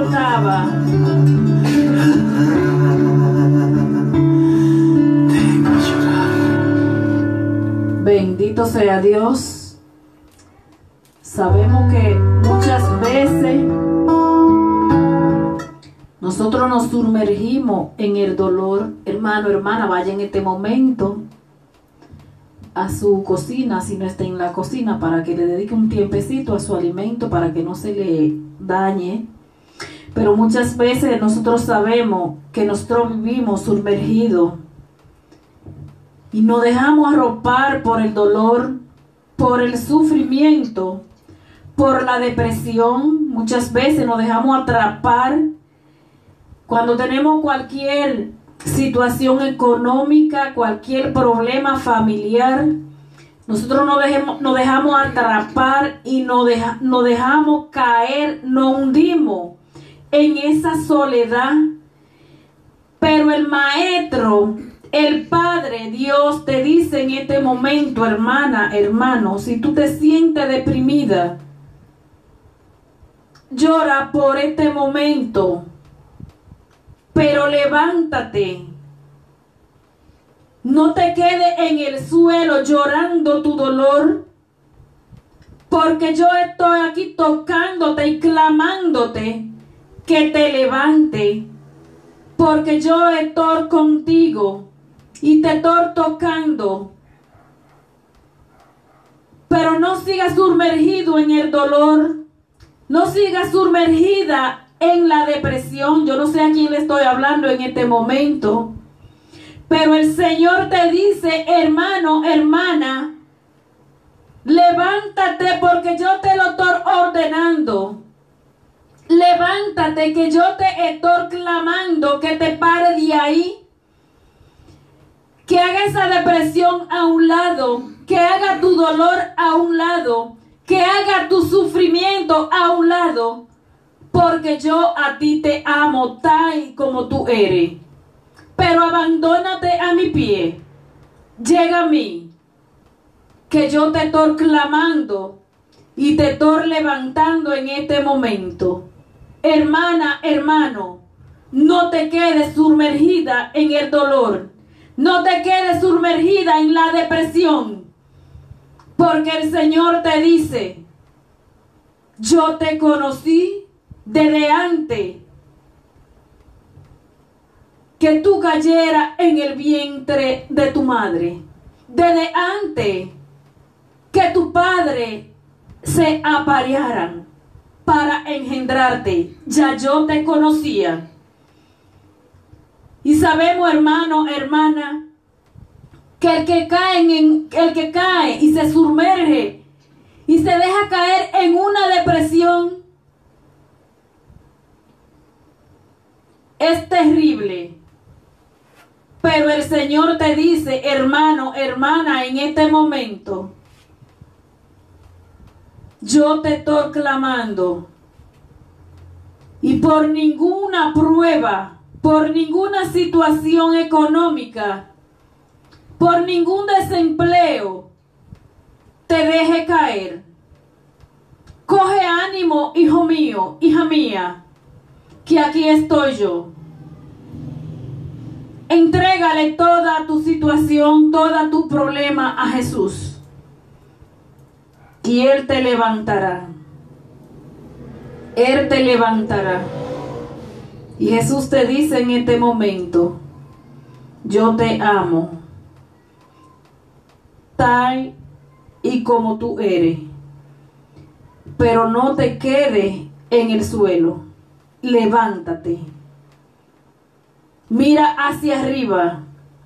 tocaba. Bendito sea Dios. Sabemos que muchas veces nosotros nos sumergimos en el dolor. Hermano, hermana, vaya en este momento a su cocina, si no está en la cocina, para que le dedique un tiempecito a su alimento, para que no se le dañe. Pero muchas veces nosotros sabemos que nosotros vivimos sumergidos y nos dejamos arropar por el dolor, por el sufrimiento, por la depresión. Muchas veces nos dejamos atrapar cuando tenemos cualquier situación económica, cualquier problema familiar. Nosotros nos, dejemos, nos dejamos atrapar y nos, deja, nos dejamos caer, nos hundimos en esa soledad. Pero el Maestro, el Padre Dios, te dice en este momento, hermana, hermano, si tú te sientes deprimida, llora por este momento, pero levántate. No te quedes en el suelo llorando tu dolor, porque yo estoy aquí tocándote y clamándote que te levante, porque yo estoy contigo y te estoy tocando. Pero no sigas sumergido en el dolor, no sigas sumergida en la depresión. Yo no sé a quién le estoy hablando en este momento, pero el Señor te dice, hermano, hermana, levántate porque yo te lo estoy ordenando. Levántate que yo te estoy clamando que te pare de ahí, que haga esa depresión a un lado, que haga tu dolor a un lado, que haga tu sufrimiento a un lado, porque yo a ti te amo tal como tú eres. Pero abandónate a mi pie, llega a mí, que yo te estoy clamando y te estoy levantando en este momento. Hermana, hermano, no te quedes sumergida en el dolor, no te quedes sumergida en la depresión, porque el Señor te dice, yo te conocí desde antes que tú cayeras en el vientre de tu madre, desde antes que tu padre se aparearan para engendrarte, ya yo te conocía. Y sabemos, hermano, hermana, que el que cae en, el que cae y se sumerge y se deja caer en una depresión es terrible. Pero el Señor te dice, hermano, hermana, en este momento, yo te estoy clamando. Y por ninguna prueba, por ninguna situación económica, por ningún desempleo, te deje caer. Coge ánimo, hijo mío, hija mía, que aquí estoy yo. Entrégale toda tu situación, todo tu problema a Jesús, y Él te levantará. Él te levantará. Y Jesús te dice en este momento, yo te amo, tal y como tú eres, pero no te quedes en el suelo. Levántate. Mira hacia arriba.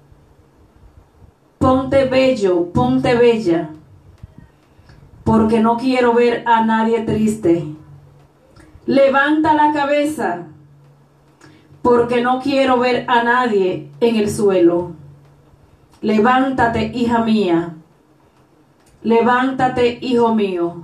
Ponte bello, ponte bella, porque no quiero ver a nadie triste. Levanta la cabeza, porque no quiero ver a nadie en el suelo. Levántate, hija mía. Levántate, hijo mío,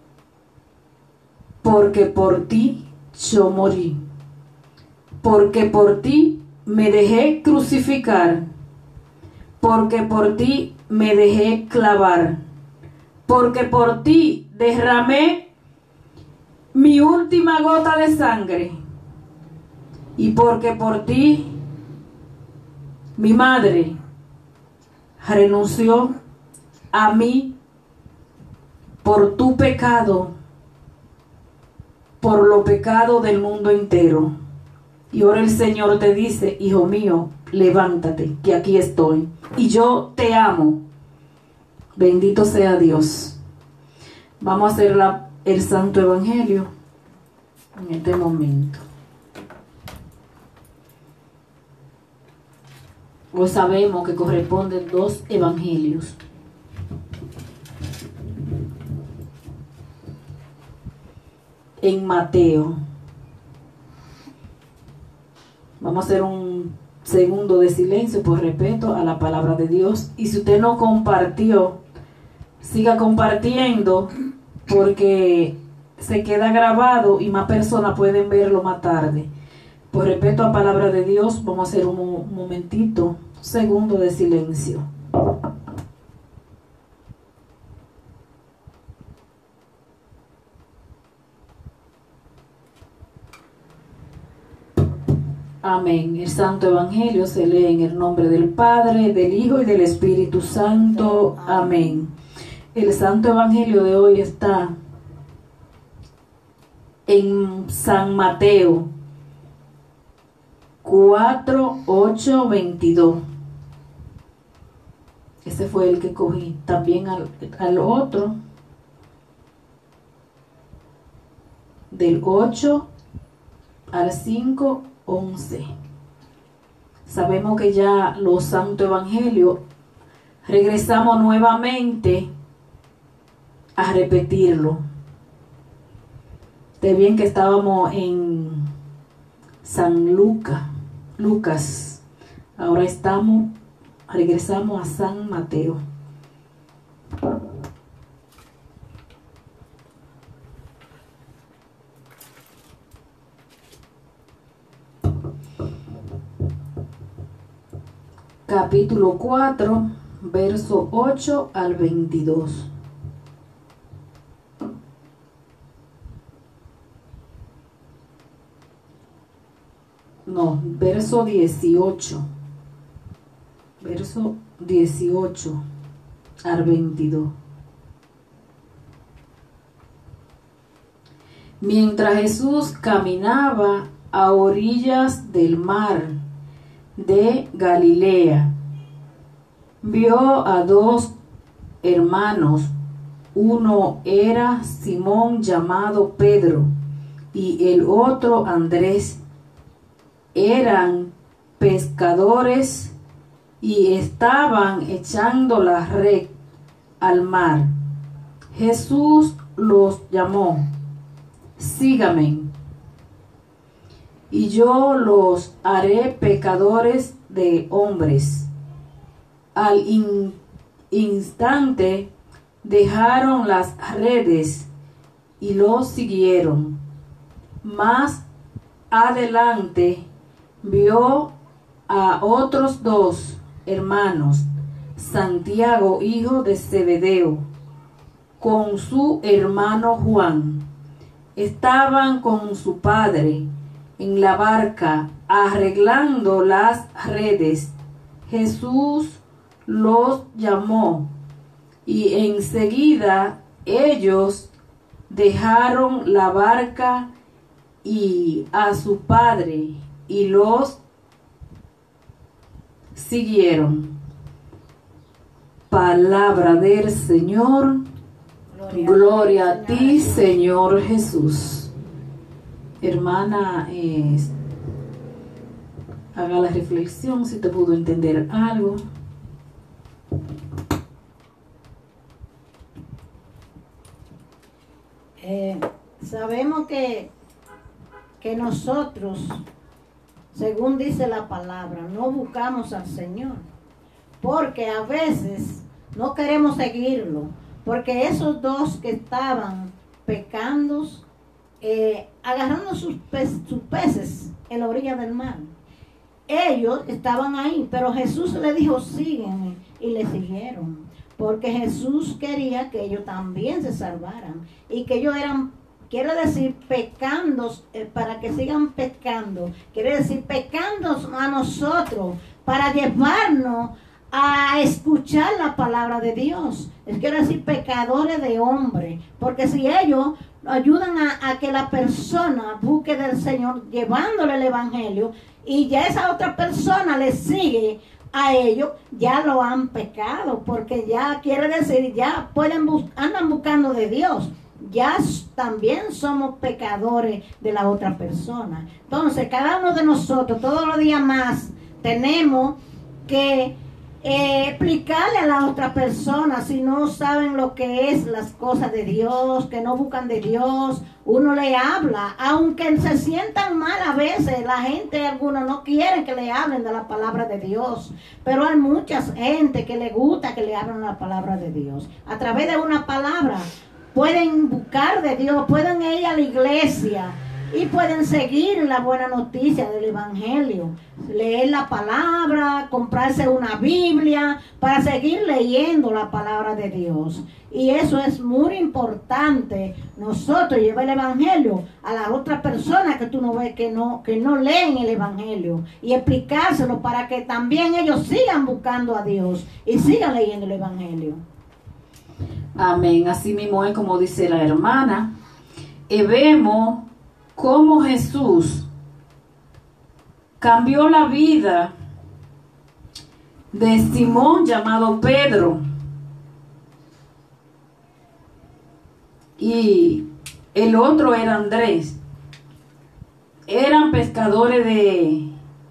porque por ti yo morí, porque por ti me dejé crucificar, porque por ti me dejé clavar, porque por ti derramé mi última gota de sangre, y porque por ti mi madre renunció a mí por tu pecado, por lo pecado del mundo entero. Y ahora el Señor te dice, hijo mío, levántate, que aquí estoy, y yo te amo. Bendito sea Dios. Vamos a hacer la, el Santo Evangelio en este momento. Hoy sabemos que corresponden dos evangelios. En Mateo. Vamos a hacer un segundo de silencio por respeto a la palabra de Dios. Y si usted no compartió, siga compartiendo, porque se queda grabado y más personas pueden verlo más tarde. Por respeto a la palabra de Dios, vamos a hacer un, un momentito, segundo de silencio. Amén. El Santo Evangelio se lee en el nombre del Padre, del Hijo y del Espíritu Santo. Amén. El Santo Evangelio de hoy está en San Mateo cuatro, ocho, veintidós. Ese fue el que cogí. También al, al otro, del ocho al cinco, once. Sabemos que ya los Santos Evangelios regresamos nuevamente a repetirlo. De bien que estábamos en San Lucas, Lucas. Ahora estamos, regresamos a San Mateo. Capítulo cuatro, verso ocho al veintidós. No, verso dieciocho. Verso dieciocho al veintidós. Mientras Jesús caminaba a orillas del mar de Galilea, vio a dos hermanos. Uno era Simón llamado Pedro y el otro Andrés. Eran pescadores y estaban echando la red al mar. Jesús los llamó: sígame, y yo los haré pescadores de hombres. Al in- instante dejaron las redes y los siguieron. Más adelante vio a otros dos hermanos, Santiago, hijo de Zebedeo, con su hermano Juan. Estaban con su padre en la barca arreglando las redes. Jesús los llamó y enseguida ellos dejaron la barca y a su padre y los siguieron. Palabra del Señor. Gloria, Gloria a ti, Señor Jesús. Hermana, eh, haga la reflexión si te pudo entender algo. Eh, sabemos que, que nosotros, según dice la palabra, no buscamos al Señor, porque a veces no queremos seguirlo, porque esos dos que estaban pecando, eh, agarrando sus, pe sus peces en la orilla del mar, ellos estaban ahí, pero Jesús le dijo: sígueme, y le siguieron, porque Jesús quería que ellos también se salvaran, y que ellos eran quiere decir pecando, eh, para que sigan pecando, quiere decir pecando a nosotros, para llevarnos a escuchar la palabra de Dios. Es quiere decir pecadores de hombre, porque si ellos ayudan a, a que la persona busque del Señor llevándole el evangelio, y ya esa otra persona le sigue a ellos, ya lo han pecado, porque ya quiere decir, ya pueden bus andan buscando de Dios, ya también somos pecadores de la otra persona. Entonces cada uno de nosotros todos los días más tenemos que Eh, explicarle a la otra persona, si no saben lo que es las cosas de Dios, que no buscan de Dios, uno le habla, aunque se sientan mal a veces, la gente, algunos no quieren que le hablen de la palabra de Dios, pero hay mucha gente que le gusta que le hablen la palabra de Dios. A través de una palabra pueden buscar de Dios, pueden ir a la iglesia y pueden seguir la buena noticia del evangelio, leer la palabra, comprarse una Biblia para seguir leyendo la palabra de Dios. Y eso es muy importante, nosotros llevar el evangelio a las otras personas que tú no ves que no, que no leen el evangelio, y explicárselo para que también ellos sigan buscando a Dios y sigan leyendo el evangelio. Amén. Así mismo es como dice la hermana. Y vemos cómo Jesús cambió la vida de Simón llamado Pedro y el otro era Andrés. Eran pescadores de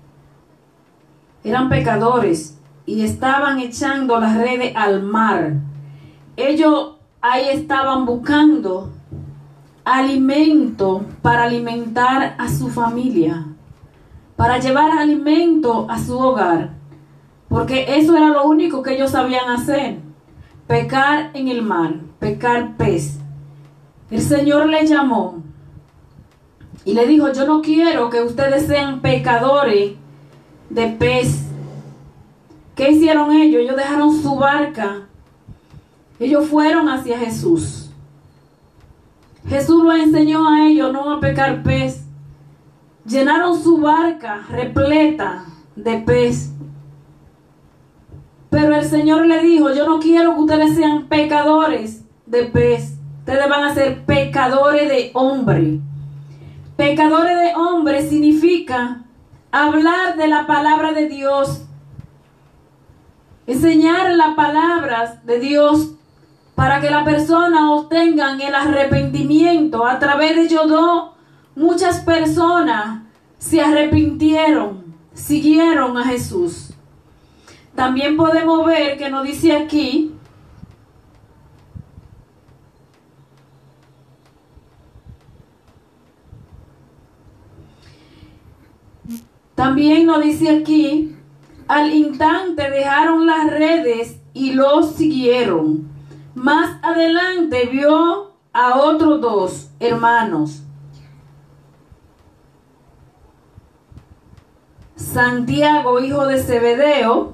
eran pecadores y estaban echando las redes al mar. Ellos ahí estaban buscando alimento para alimentar a su familia, para llevar alimento a su hogar, porque eso era lo único que ellos sabían hacer, pecar en el mar, pecar pez. El Señor le llamó y le dijo: yo no quiero que ustedes sean pecadores de pez. ¿Qué hicieron ellos? Ellos dejaron su barca, ellos fueron hacia Jesús. Jesús lo enseñó a ellos no a pecar pez. Llenaron su barca repleta de pez. Pero el Señor le dijo: yo no quiero que ustedes sean pecadores de pez. Ustedes van a ser pecadores de hombre. Pecadores de hombre significa hablar de la palabra de Dios, enseñar las palabras de Dios, para que la persona obtengan el arrepentimiento. A través de ellos dos, muchas personas se arrepintieron, siguieron a Jesús. También podemos ver que nos dice aquí también nos dice aquí al instante dejaron las redes y los siguieron. Más adelante vio a otros dos hermanos, Santiago, hijo de Zebedeo,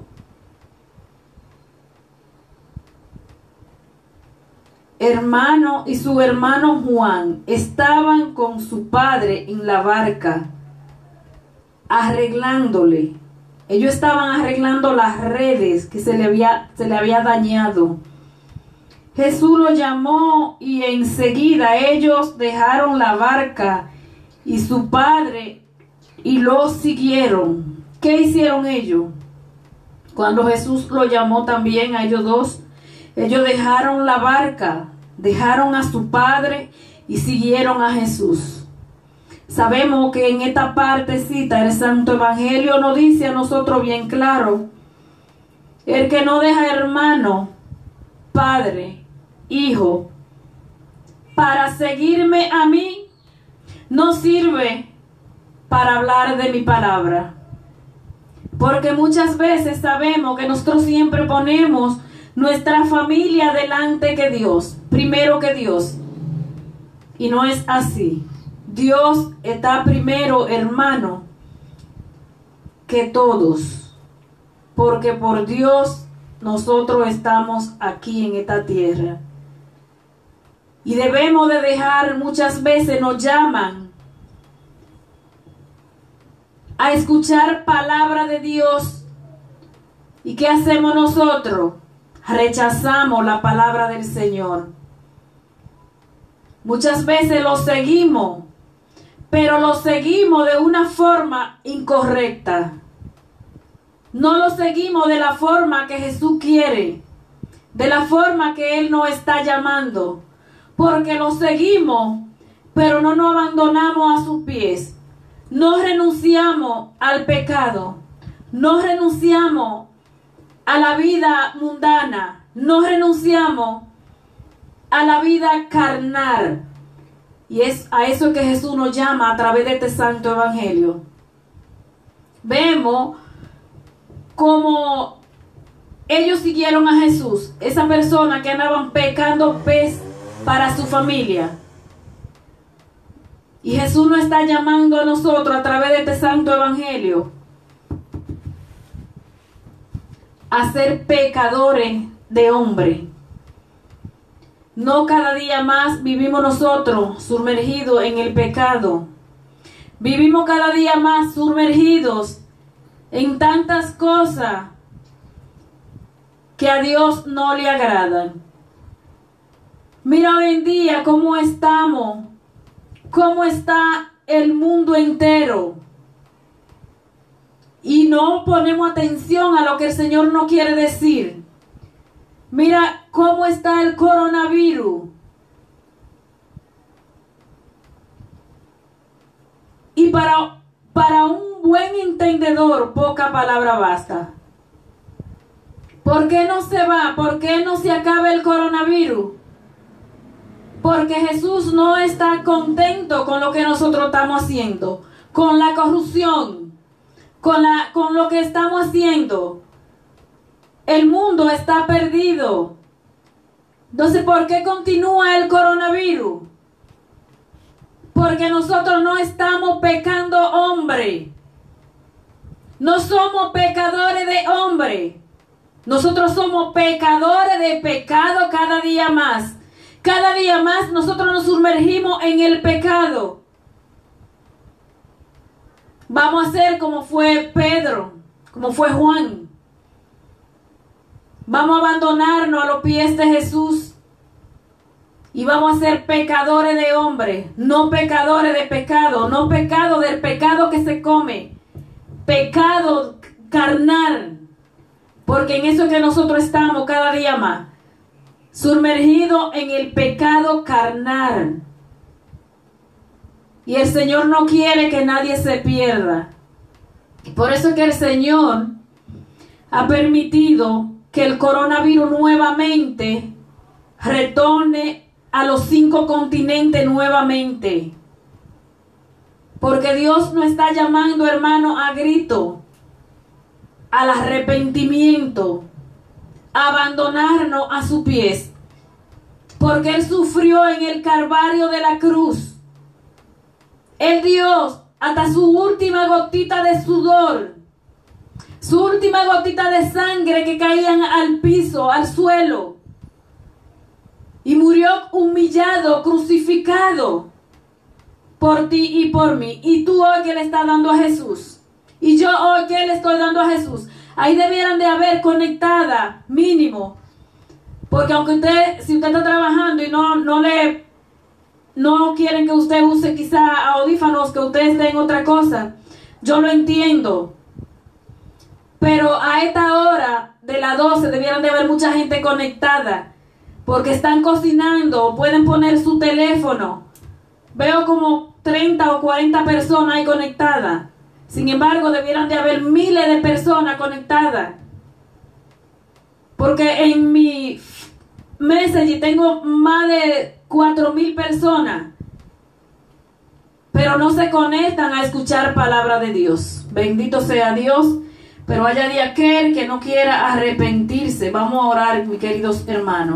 hermano, y su hermano Juan, estaban con su padre en la barca, arreglándole. Ellos estaban arreglando las redes que se le había, se le había dañado. Jesús los llamó y enseguida ellos dejaron la barca y su padre y los siguieron. ¿Qué hicieron ellos? Cuando Jesús los llamó también a ellos dos, ellos dejaron la barca, dejaron a su padre y siguieron a Jesús. Sabemos que en esta partecita el Santo Evangelio nos dice a nosotros bien claro: el que no deja hermano, padre, hijo, para seguirme a mí, no sirve para hablar de mi palabra. Porque muchas veces sabemos que nosotros siempre ponemos nuestra familia delante que Dios, primero que Dios. Y no es así. Dios está primero, hermano, que todos. Porque por Dios nosotros estamos aquí en esta tierra. Y debemos de dejar, muchas veces nos llaman a escuchar palabra de Dios. ¿Y qué hacemos nosotros? Rechazamos la palabra del Señor. Muchas veces lo seguimos, pero lo seguimos de una forma incorrecta. No lo seguimos de la forma que Jesús quiere, de la forma que Él nos está llamando, porque lo seguimos, pero no nos abandonamos a sus pies. No renunciamos al pecado, no renunciamos a la vida mundana, no renunciamos a la vida carnal. Y es a eso que Jesús nos llama a través de este santo evangelio. Vemos como ellos siguieron a Jesús, esa persona que andaban pecando pez para su familia. Y Jesús nos está llamando a nosotros a través de este santo evangelio a ser pecadores de hombre. No cada día más vivimos nosotros sumergidos en el pecado. Vivimos cada día más sumergidos en tantas cosas que a Dios no le agradan. Mira hoy en día cómo estamos, cómo está el mundo entero. Y no ponemos atención a lo que el Señor nos quiere decir. Mira cómo está el coronavirus. Y para, para un buen entendedor, poca palabra basta. ¿Por qué no se va? ¿Por qué no se acaba el coronavirus? Porque Jesús no está contento con lo que nosotros estamos haciendo, con la corrupción, con, la, con lo que estamos haciendo. El mundo está perdido. Entonces, ¿por qué continúa el coronavirus? Porque nosotros no estamos pecando hombre. No somos pecadores de hombre. Nosotros somos pecadores de pecado cada día más. Cada día más nosotros nos sumergimos en el pecado. Vamos a ser como fue Pedro, como fue Juan. Vamos a abandonarnos a los pies de Jesús. Y vamos a ser pecadores de hombre, no pecadores de pecado, no pecado del pecado que se come, pecado carnal. Porque en eso que nosotros estamos cada día más, sumergidos en el pecado carnal. Y el Señor no quiere que nadie se pierda. Por eso es que el Señor ha permitido que el coronavirus nuevamente retorne a los cinco continentes nuevamente. Porque Dios nos está llamando, hermano, a grito, al arrepentimiento, a abandonarnos a sus pies. Porque Él sufrió en el Calvario de la cruz. Él dio hasta su última gotita de sudor, su última gotita de sangre que caían al piso, al suelo. Y murió humillado, crucificado por ti y por mí. Y tú hoy que le estás dando a Jesús. Y yo hoy que le estoy dando a Jesús. Ahí debieran de haber conectada, mínimo. Porque aunque usted, si usted está trabajando y no, no le, no quieren que usted use quizá audífonos, que usted esté en otra cosa, yo lo entiendo. Pero a esta hora de las doce debieran de haber mucha gente conectada. Porque están cocinando, pueden poner su teléfono. Veo como treinta o cuarenta personas ahí conectadas. Sin embargo, debieran de haber miles de personas conectadas. Porque en mi Messenger tengo más de cuatro mil personas. Pero no se conectan a escuchar palabra de Dios. Bendito sea Dios. Pero haya de aquel que no quiera arrepentirse. Vamos a orar, mis queridos hermanos.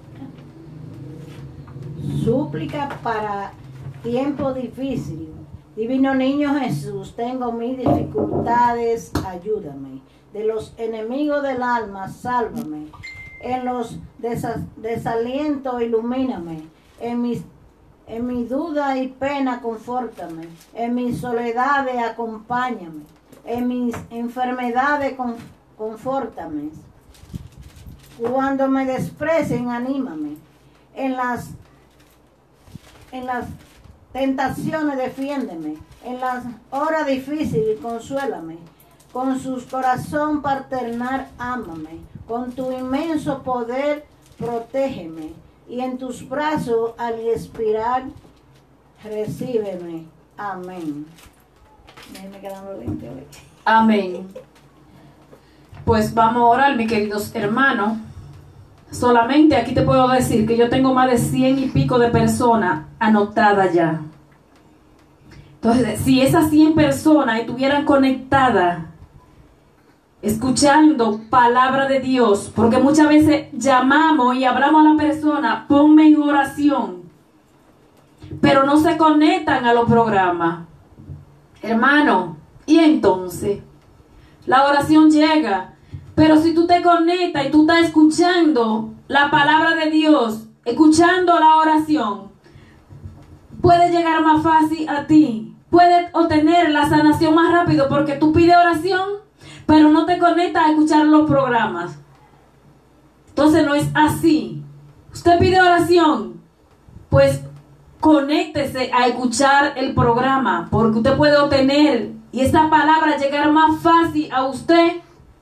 Súplica para tiempo difícil. Divino Niño Jesús, tengo mis dificultades, ayúdame. De los enemigos del alma, sálvame. En los desa- desalientos, ilumíname. En mis, en mi duda y pena, confórtame. En mis soledades, acompáñame. En mis enfermedades, con, confórtame. Cuando me desprecien, anímame. En las, en las tentaciones, defiéndeme. En las horas difíciles, consuélame. Con su corazón paternal, ámame. Con tu inmenso poder, protégeme. Y en tus brazos, al expirar, recíbeme. Amén. Me quedan los lentes hoy. Amén. Pues vamos a orar, mis queridos hermanos. Solamente aquí te puedo decir que yo tengo más de cien y pico de personas anotadas ya. Entonces, si esas cien personas estuvieran conectadas, escuchando palabra de Dios, porque muchas veces llamamos y hablamos a la persona, ponme en oración, pero no se conectan a los programas. Hermano, y entonces, la oración llega, pero si tú te conectas y tú estás escuchando la palabra de Dios, escuchando la oración, puede llegar más fácil a ti, puedes obtener la sanación más rápido, porque tú pides oración, pero no te conectas a escuchar los programas. Entonces no es así. Usted pide oración, pues conéctese a escuchar el programa, porque usted puede obtener y esta palabra llegar más fácil a usted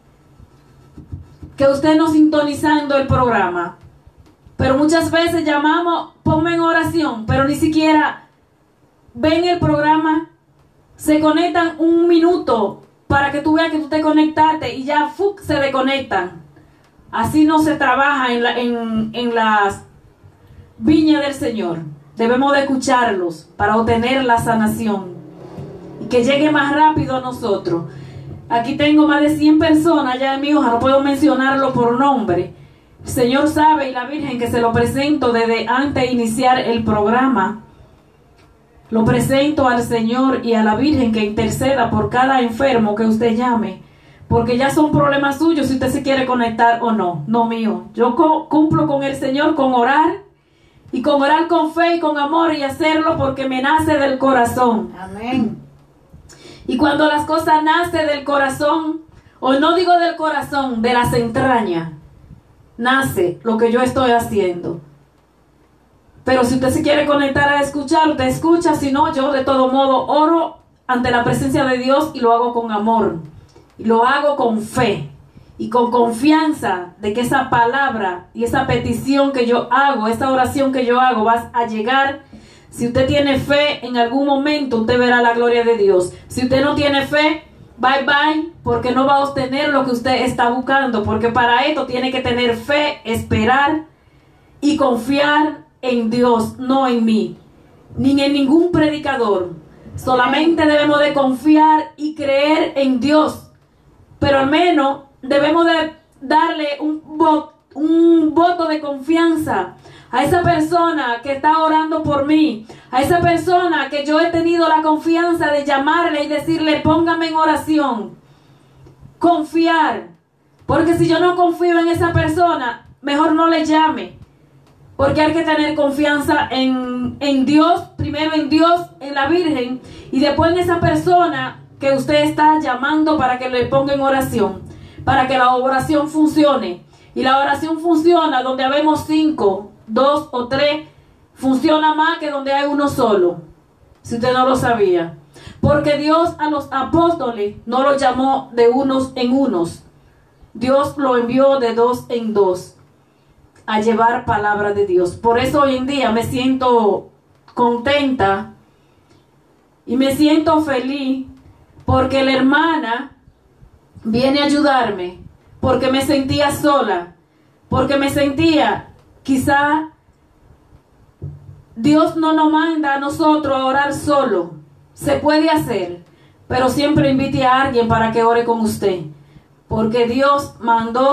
que usted no sintonizando el programa. Pero muchas veces llamamos, ponme en oración, pero ni siquiera ven el programa, se conectan un minuto para que tú veas que tú te conectaste y ya ¡fuc! Se desconectan. Así no se trabaja en, la, en, en las viñas del Señor. Debemos de escucharlos para obtener la sanación y que llegue más rápido a nosotros. Aquí tengo más de cien personas ya en mi hoja, no puedo mencionarlo por nombre. El Señor sabe y la Virgen que se lo presento desde antes de iniciar el programa. Lo presento al Señor y a la Virgen que interceda por cada enfermo que usted llame, porque ya son problemas suyos si usted se quiere conectar o no, no mío. Yo cumplo con el Señor con orar y con orar con fe y con amor y hacerlo porque me nace del corazón. Amén. Y cuando las cosas nacen del corazón, o no digo del corazón, de las entrañas, nace lo que yo estoy haciendo. Pero si usted se quiere conectar a escuchar, usted escucha. Si no, yo de todo modo oro ante la presencia de Dios y lo hago con amor. Y lo hago con fe y con confianza de que esa palabra y esa petición que yo hago, esa oración que yo hago, va a llegar. Si usted tiene fe, en algún momento usted verá la gloria de Dios. Si usted no tiene fe, bye bye, porque no va a obtener lo que usted está buscando. Porque para esto tiene que tener fe, esperar y confiar en Dios, no en mí, ni en ningún predicador. Solamente debemos de confiar y creer en Dios. Pero al menos debemos de darle un, vo- un voto de confianza a esa persona que está orando por mí, a esa persona que yo he tenido la confianza de llamarle y decirle, póngame en oración. Confiar. Porque si yo no confío en esa persona, mejor no le llame. Porque hay que tener confianza en, en Dios, primero en Dios, en la Virgen, y después en esa persona que usted está llamando para que le ponga en oración, para que la oración funcione. Y la oración funciona donde habemos cinco, dos o tres, funciona más que donde hay uno solo, si usted no lo sabía. Porque Dios a los apóstoles no los llamó de unos en unos, Dios lo envió de dos en dos a llevar palabra de Dios. Por eso hoy en día me siento contenta y me siento feliz, porque la hermana viene a ayudarme, porque me sentía sola, porque me sentía, quizá Dios no nos manda a nosotros a orar solo. Se puede hacer, pero siempre invite a alguien para que ore con usted, porque Dios mandó,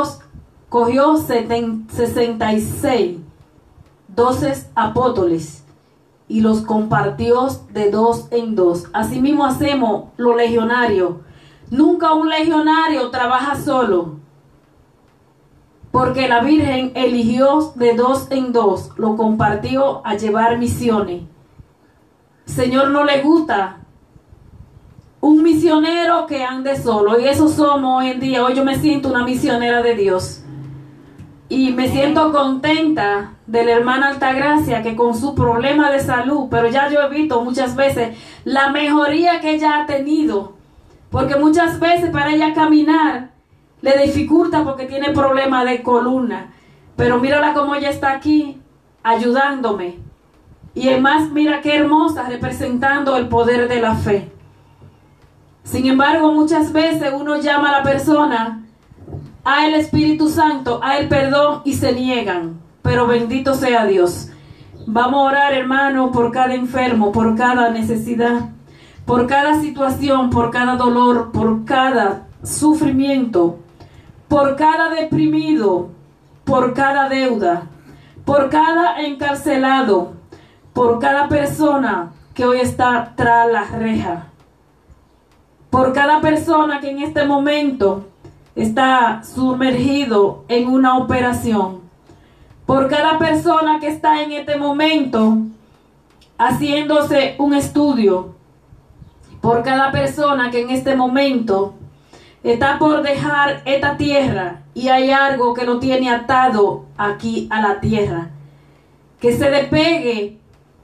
cogió sesenta y seis, doce apóstoles, y los compartió de dos en dos. Asimismo hacemos los legionarios. Nunca un legionario trabaja solo, porque la Virgen eligió de dos en dos, lo compartió a llevar misiones. Señor no le gusta un misionero que ande solo, y eso somos hoy en día. Hoy yo me siento una misionera de Dios y me siento contenta de la hermana Altagracia, que con su problema de salud, pero ya yo he visto muchas veces la mejoría que ella ha tenido, porque muchas veces para ella caminar le dificulta porque tiene problemas de columna, pero mírala como ella está aquí ayudándome, y además mira qué hermosa, representando el poder de la fe. Sin embargo, muchas veces uno llama a la persona, a el Espíritu Santo, a el perdón, y se niegan, pero bendito sea Dios. Vamos a orar, hermano, por cada enfermo, por cada necesidad, por cada situación, por cada dolor, por cada sufrimiento, por cada deprimido, por cada deuda, por cada encarcelado, por cada persona que hoy está tras la reja, por cada persona que en este momento está sumergido en una operación, por cada persona que está en este momento haciéndose un estudio, por cada persona que en este momento está por dejar esta tierra y hay algo que lo tiene atado aquí a la tierra, que se despegue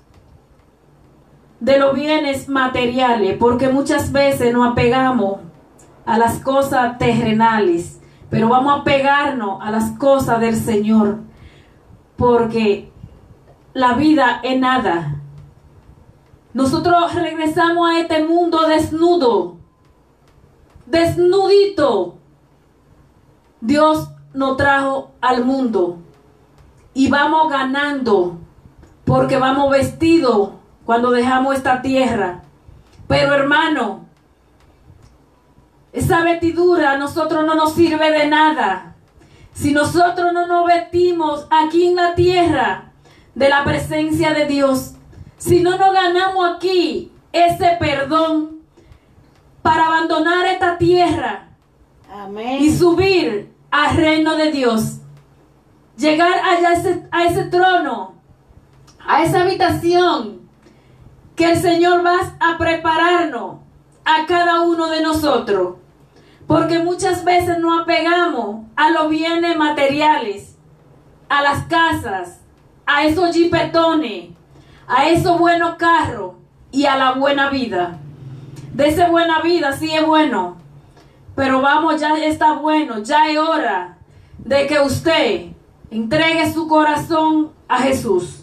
de los bienes materiales, porque muchas veces nos apegamos a las cosas terrenales, pero vamos a pegarnos a las cosas del Señor, porque la vida es nada. Nosotros regresamos a este mundo desnudo, desnudito. Dios nos trajo al mundo y vamos ganando, porque vamos vestidos cuando dejamos esta tierra. Pero hermano, esa vestidura a nosotros no nos sirve de nada si nosotros no nos vestimos aquí en la tierra de la presencia de Dios. Si no nos ganamos aquí ese perdón para abandonar esta tierra. Amén. Y subir al reino de Dios, llegar allá a ese, a ese trono, a esa habitación que el Señor va a prepararnos a cada uno de nosotros. Porque muchas veces nos apegamos a los bienes materiales, a las casas, a esos jipetones, a esos buenos carros y a la buena vida. De esa buena vida sí es bueno, pero vamos, ya está bueno, ya es hora de que usted entregue su corazón a Jesús.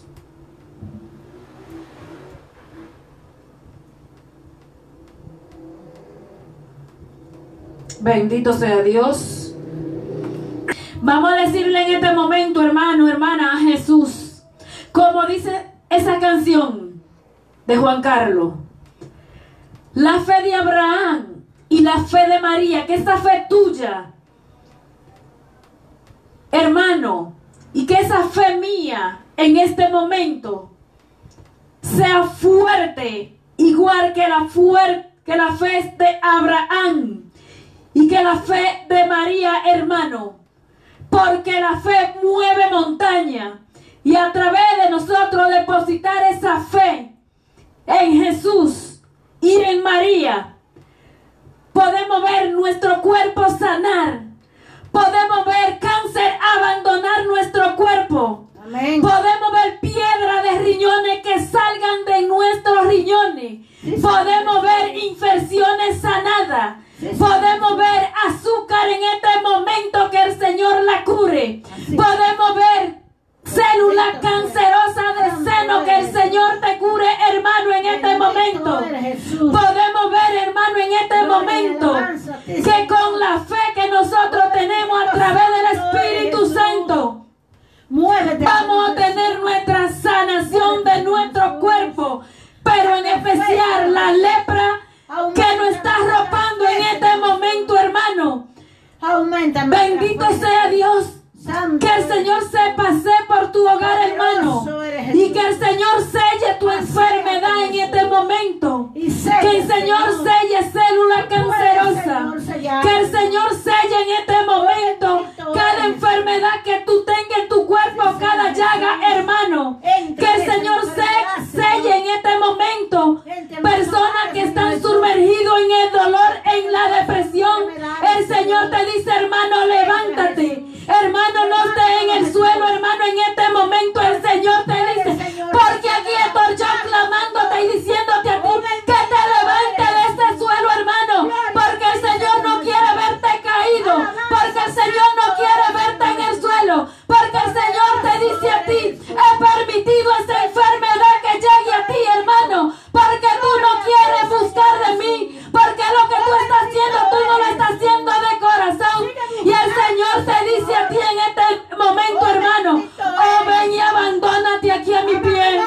Bendito sea Dios. Vamos a decirle en este momento, hermano, hermana, a Jesús, como dice esa canción de Juan Carlos: la fe de Abraham y la fe de María, que esa fe tuya, hermano, y que esa fe mía en este momento sea fuerte, igual que la, fuer que la fe de Abraham y que la fe de María, hermano, porque la fe mueve montaña, y a través de nosotros depositar esa fe en Jesús y en María, podemos ver nuestro cuerpo sanar, podemos ver cáncer abandonar nuestro cuerpo. Amén. Podemos ver piedra de riñones que salgan de nuestros riñones. Sí, podemos ver infecciones sanadas. Sí, sí. Podemos ver azúcar en este momento, que el Señor la cure. Así. Podemos ver células cancerosas de seno, que el Señor te cure, hermano, en este momento. Podemos ver, hermano, en este momento, que con la fe que nosotros tenemos a través del Espíritu Santo, vamos a tener nuestra sanación de nuestro cuerpo, pero en especial la lepra que nos está arropando en este momento, hermano. Bendito sea Dios. Que el Señor se pase por tu hogar, hermano, y que el Señor selle tu enfermedad. Que el Señor selle célula cancerosa. Que el Señor selle en este momento cada enfermedad que tú tengas en tu cuerpo, cada llaga, hermano. Que el Señor se, selle en este momento personas que están sumergidos en el dolor, en la depresión. El Señor te dice, hermano, levántate. Hermano, no estés en el suelo, hermano, en este momento el Señor te dice, porque aquí estoy yo clamándote y diciéndote a ti que te levantes de ese suelo, hermano, porque el Señor no quiere verte caído, porque el Señor no quiere verte en el suelo, porque el Señor te dice a ti, he permitido esa enfermedad que llegue a ti, hermano, porque tú no quieres buscar de mí, porque lo que tú estás haciendo, tú no lo estás haciendo de corazón, y el Señor te dice a ti en este momento, hermano, oh ven y abandónate aquí a mi pie,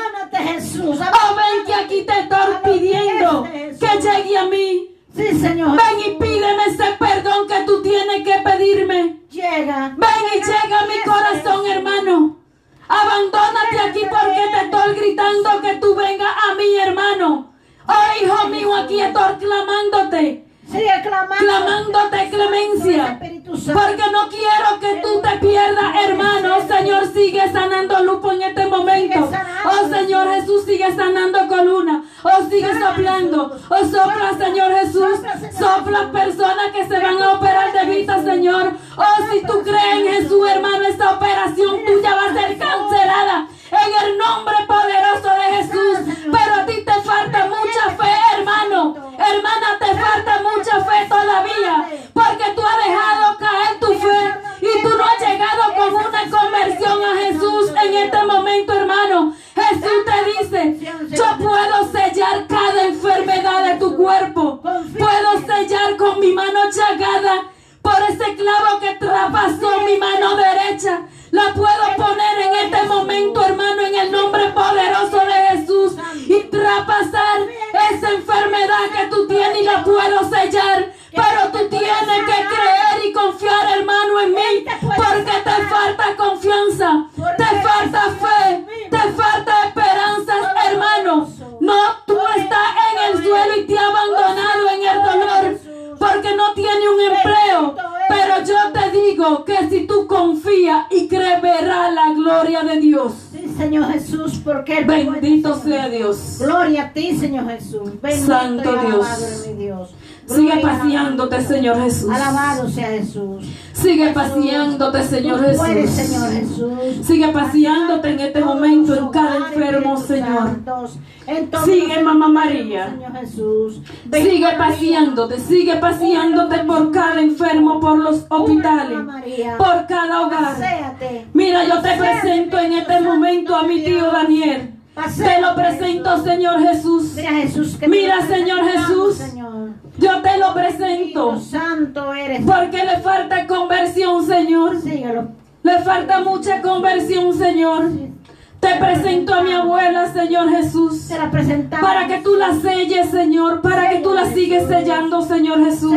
oh ven que aquí te estoy pidiendo que llegue a mí. Sí, Señor. Ven y pídeme ese perdón que tú tienes que pedirme. Llega. Ven y llega a mi corazón, hermano. Abandónate aquí porque te estoy gritando que tú vengas a mí, hermano. Oh, hijo mío, aquí estoy clamándote. Sigue clamando. Clamándote clemencia. Porque no quiero que tú te pierdas, hermano. Oh, Señor, sigue sanando lupo en este momento. Oh, Señor Jesús, sigue sanando columna. Oh, sigue soplando. Oh, sopla, Señor Jesús. Sopla personas que se van a operar de vista, Señor. Oh, si tú crees en Jesús, hermano, esta operación tuya va a ser cancelada en el nombre poderoso de Jesús. Pero a ti te falta mucha fe, hermano. Hermana, te falta mucha fe todavía, porque tú has dejado caer tu fe y tú no has llegado con una conversión a Jesús en este momento, hermano. Jesús te dice, yo puedo sellar cada enfermedad de tu cuerpo, puedo sellar con mi mano chagada por ese clavo que traspasó mi mano derecha. La puedo poner en este momento, hermano, en el nombre poderoso de Jesús, y traspasar esa enfermedad que tú tienes y la puedo sellar. Pero tú tienes que creer y confiar, hermano, en mí, porque te falta confianza, te falta fe, te falta esperanza, hermano. No, tú estás en el suelo y te has abandonado en el dolor porque no tienes un empleo. Pero yo te digo que si tú confías y crees, verás la gloria de Dios. Sí, Señor Jesús, porque Él bendito sea Dios. Gloria a ti, Señor Jesús. Bendito Santo y Dios. alabado es mi Dios. Sigue paseándote, Señor Jesús. Alabado sea Jesús. Sigue paseándote, Señor Jesús. Puedes, Señor Jesús. Sigue paseándote en este momento en cada enfermo, Señor. Sigue, Mamá María. Señor Jesús. Sigue paseándote, sigue paseándote por cada enfermo, por los hospitales, por cada hogar. Mira, yo te presento en este momento a mi tío Daniel. Te lo presento, Señor Jesús. Mira, Señor Jesús, yo te lo presento. Santo eres. Porque le falta conversión, Señor. Le falta mucha conversión, Señor. Te presento a mi abuela, Señor Jesús, para que tú la selles, Señor, para que tú la sigues sellando, Señor Jesús,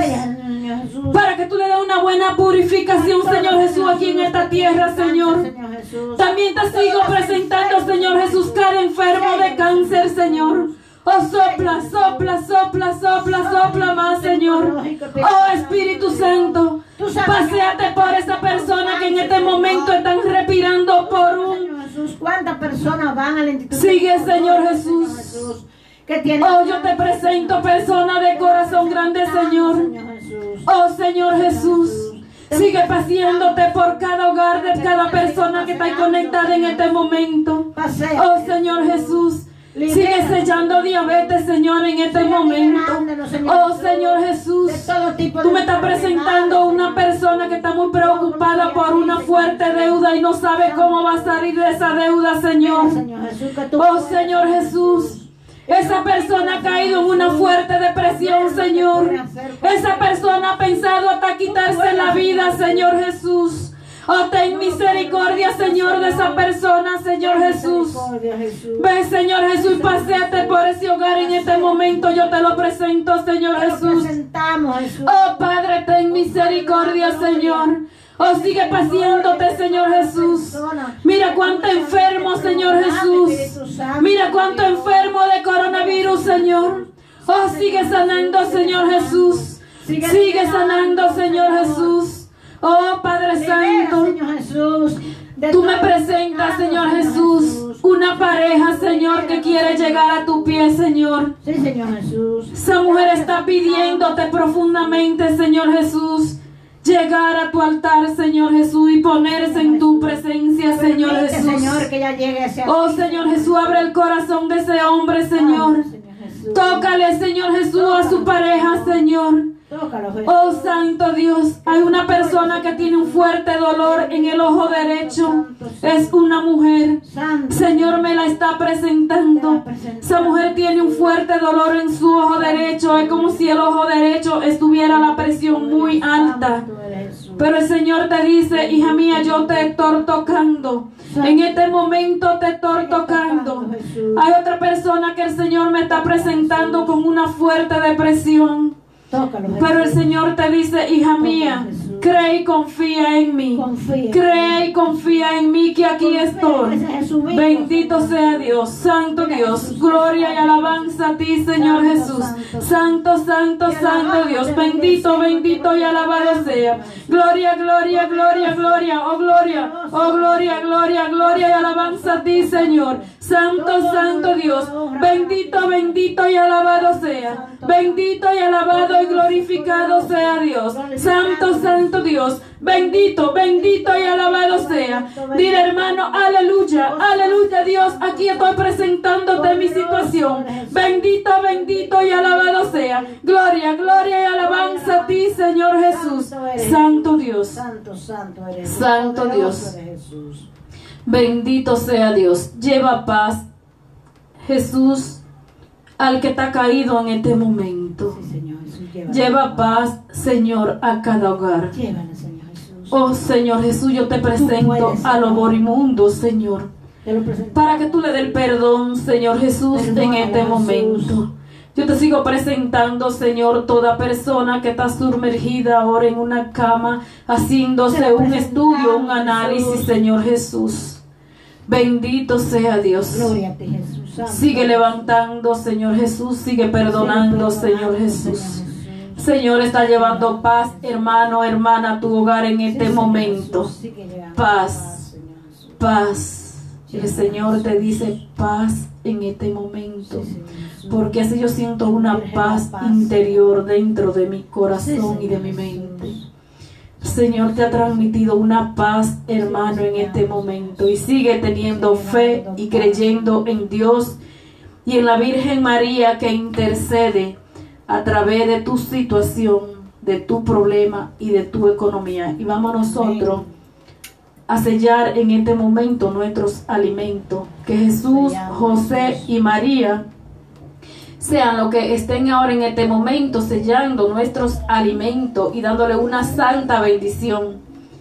para que tú le des una buena purificación, Señor Jesús, aquí en esta tierra, Señor. También te sigo presentando, Señor Jesús, cada enfermo de cáncer, Señor. Oh, sopla, sopla, sopla, sopla, sopla más, Señor. Oh, Espíritu Santo, paséate por esa persona que en este momento están respirando por un... ¿Cuántas personas van al instituto? Sigue, Señor Jesús. Oh, yo te presento personas de corazón grande, Señor. Oh, Señor Jesús. Sigue paseándote por cada hogar de cada persona que está conectada en este momento. Oh, Señor Jesús. Sigue sellando diabetes, Señor, en este momento. Oh, Señor Jesús, tú me estás presentando una persona que está muy preocupada por una fuerte deuda y no sabe cómo va a salir de esa deuda, Señor. Oh, Señor Jesús, esa persona ha caído en una fuerte depresión, Señor. Esa persona ha pensado hasta quitarse la vida, Señor Jesús. Oh, ten misericordia, Señor, de esa persona, Señor Jesús. Ve, Señor Jesús, paséate por ese hogar en este momento. Yo te lo presento, Señor Jesús. Oh, Padre, ten misericordia, Señor. Oh, sigue paseándote, Señor Jesús. Mira cuánto enfermo, Señor Jesús. Mira cuánto enfermo de coronavirus, Señor. Oh, Oh, sigue sanando, Señor Jesús. Sigue sanando, Señor Jesús. Oh, Padre Santo, tú me presentas, Señor Jesús, una pareja, Señor, que quiere llegar a tu pie, Señor. Sí, Señor Jesús. Esa mujer está pidiéndote profundamente, Señor Jesús, llegar a tu altar, Señor Jesús, y ponerse en tu presencia, Señor Permite, Jesús. Señor, que ella llegue hacia Oh, ti, Señor Jesús, abre el corazón de ese hombre, Señor. Ay, Señor Jesús. Tócale, Señor Jesús, a su pareja, Señor. Tócalo, Jesús. Oh, Santo Dios, hay una persona que tiene un fuerte dolor en el ojo derecho. Es una mujer. Santo. Señor, me la está presentando. Esa mujer tiene un fuerte dolor en su ojo derecho. Es como si el ojo derecho estuviera la presión muy alta. Santo eres Jesús. Pero el Señor te dice, hija mía, yo te estoy tocando. En este momento te estoy tocando. Hay otra persona que el Señor me está presentando con una fuerte depresión. Tócalo, Jesús. Pero el Señor te dice, hija mía, cree y confía en mí. Confía. Cree y confía en mí, que aquí Confía, estoy. ese Jesús mismo, Bendito Señor. sea Dios, Santo Mira, Dios, Jesús, gloria y Santo. alabanza a ti, Señor Santo, Jesús. Santo. Santo, Santo, Te Santo alabamos, Dios, te bendito, bendecimos, bendito te y alabado glorificamos, sea. Jesús. Gloria, gloria, gloria, gloria, oh gloria, oh gloria, gloria, gloria y alabanza a ti, Señor. Santo, Santo Dios, bendito, bendito y alabado sea. Bendito y alabado y glorificado sea Dios. Santo, Santo Dios, bendito, bendito y alabado sea. Dile, hermano, aleluya, aleluya, Dios, aquí estoy presentándote mi situación. Bendito, bendito y alabado sea. Gloria, gloria y alabanza a ti, Señor Jesús. Santo Dios. Santo, santo eres. Santo Poderoso Dios. eres Jesús. Bendito sea Dios. Lleva paz, Jesús, al que está caído en este momento. Sí, Señor Jesús. Llévala. Lleva paz, Señor, a cada hogar. Llévala, Señor Jesús. Oh, Señor Jesús, yo te presento puedes, a los Señor. moribundos, Señor, Te lo presento. para que tú le des el perdón, Señor Jesús, en Perdónala, este Jesús. momento. Yo te sigo presentando, Señor, toda persona que está sumergida ahora en una cama, Te haciéndose la un presentamos, estudio, un análisis, Jesús. Señor Jesús. Bendito sea Dios. Gloria a ti, Jesús. Santo. Sigue levantando, Señor Jesús. Sigue perdonando, Señor Jesús. Señor, está llevando paz, hermano, hermana, a tu hogar en este momento. Paz, paz. El Señor te dice paz en este momento. Porque así yo siento una paz interior dentro de mi corazón y de mi mente. Señor, te ha transmitido una paz, hermano, en este momento. Y sigue teniendo fe y creyendo en Dios y en la Virgen María, que intercede a través de tu situación, de tu problema y de tu economía. Y vamos nosotros a sellar en este momento nuestros alimentos. Que Jesús, José y María sean los que estén ahora en este momento sellando nuestros alimentos y dándole una santa bendición.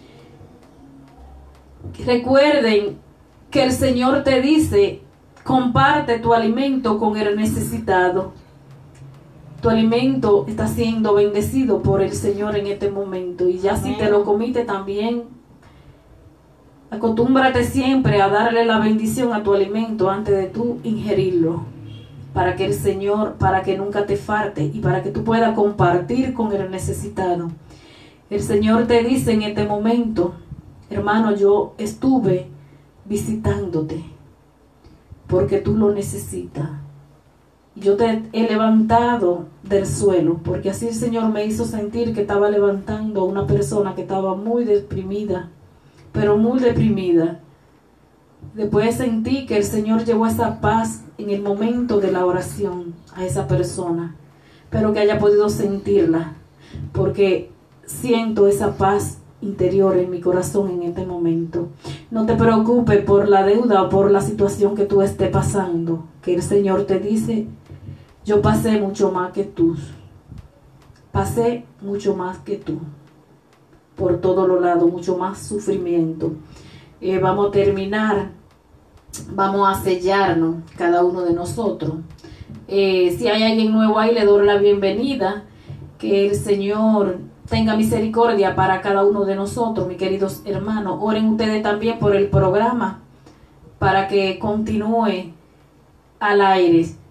Recuerden que el Señor te dice: comparte tu alimento con el necesitado. Tu alimento está siendo bendecido por el Señor en este momento. Y ya si te lo comiste también, acostúmbrate siempre a darle la bendición a tu alimento antes de tú ingerirlo, para que el Señor, para que nunca te falte y para que tú puedas compartir con el necesitado. El Señor te dice en este momento: hermano, yo estuve visitándote porque tú lo necesitas. Yo te he levantado del suelo, porque así el Señor me hizo sentir que estaba levantando a una persona que estaba muy deprimida, pero muy deprimida. Después sentí que el Señor llevó esa paz en el momento de la oración a esa persona. Espero que haya podido sentirla, porque siento esa paz interior en mi corazón en este momento. No te preocupes por la deuda o por la situación que tú estés pasando, que el Señor te dice: yo pasé mucho más que tú. Pasé mucho más que tú. Por todos los lados, mucho más sufrimiento. Eh, vamos a terminar. Vamos a sellarnos, cada uno de nosotros. Eh, si hay alguien nuevo ahí, le doy la bienvenida. Que el Señor tenga misericordia para cada uno de nosotros, mis queridos hermanos. Oren ustedes también por el programa, para que continúe al aire.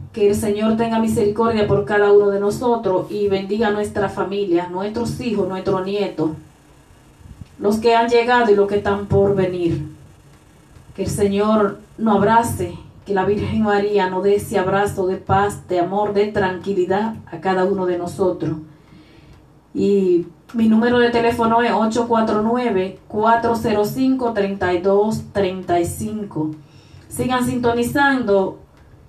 que el Señor tenga misericordia por cada uno de nosotros y bendiga a nuestra familia, nuestros hijos, nuestros nietos, los que han llegado y los que están por venir. Que el Señor nos abrace, que la Virgen María nos dé ese abrazo de paz, de amor, de tranquilidad a cada uno de nosotros. Y mi número de teléfono es ocho cuatro nueve, cuatro cero cinco, tres dos tres cinco. Sigan sintonizando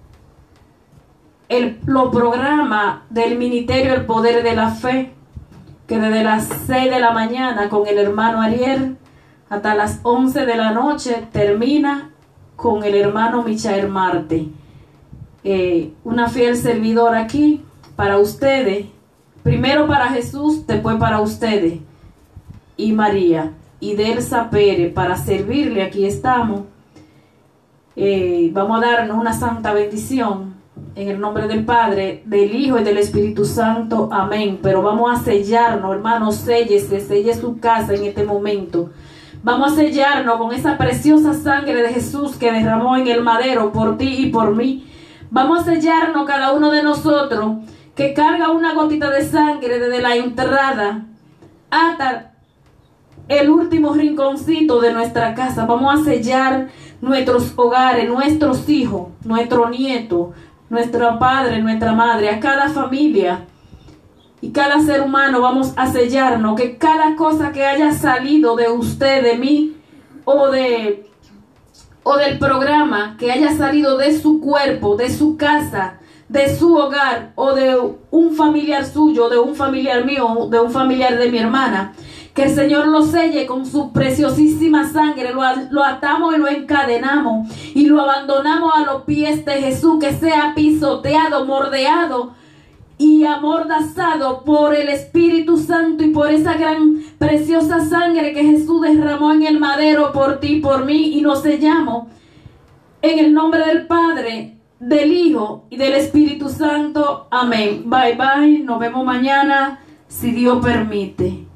el, los programas del Ministerio El Poder de la Fe, que desde las seis de la mañana con el hermano Ariel hasta las once de la noche termina con el hermano Michael Marte. Eh, una fiel servidora aquí para ustedes, primero para Jesús, después para ustedes, y María, y Delsa Pérez, para servirle. Aquí estamos. Eh, vamos a darnos una santa bendición en el nombre del Padre, del Hijo y del Espíritu Santo. Amén. Pero vamos a sellarnos, hermanos, séllese, selle su casa en este momento. Vamos a sellarnos con esa preciosa sangre de Jesús que derramó en el madero por ti y por mí. Vamos a sellarnos cada uno de nosotros que carga una gotita de sangre desde la entrada hasta el último rinconcito de nuestra casa. Vamos a sellar nuestros hogares, nuestros hijos, nuestros nietos, nuestro padre, nuestra madre, a cada familia y cada ser humano. Vamos a sellarnos que cada cosa que haya salido de usted, de mí o de o del programa, que haya salido de su cuerpo, de su casa, de su hogar o de un familiar suyo, de un familiar mío, de un familiar de mi hermana, que el Señor lo selle con su preciosísima sangre. Lo, lo atamos y lo encadenamos y lo abandonamos a los pies de Jesús, que sea pisoteado, mordeado y amordazado por el Espíritu Santo y por esa gran preciosa sangre que Jesús derramó en el madero por ti y por mí. Y nos sellamos en el nombre del Padre, del Hijo y del Espíritu Santo. Amén. Bye bye. Nos vemos mañana, si Dios permite.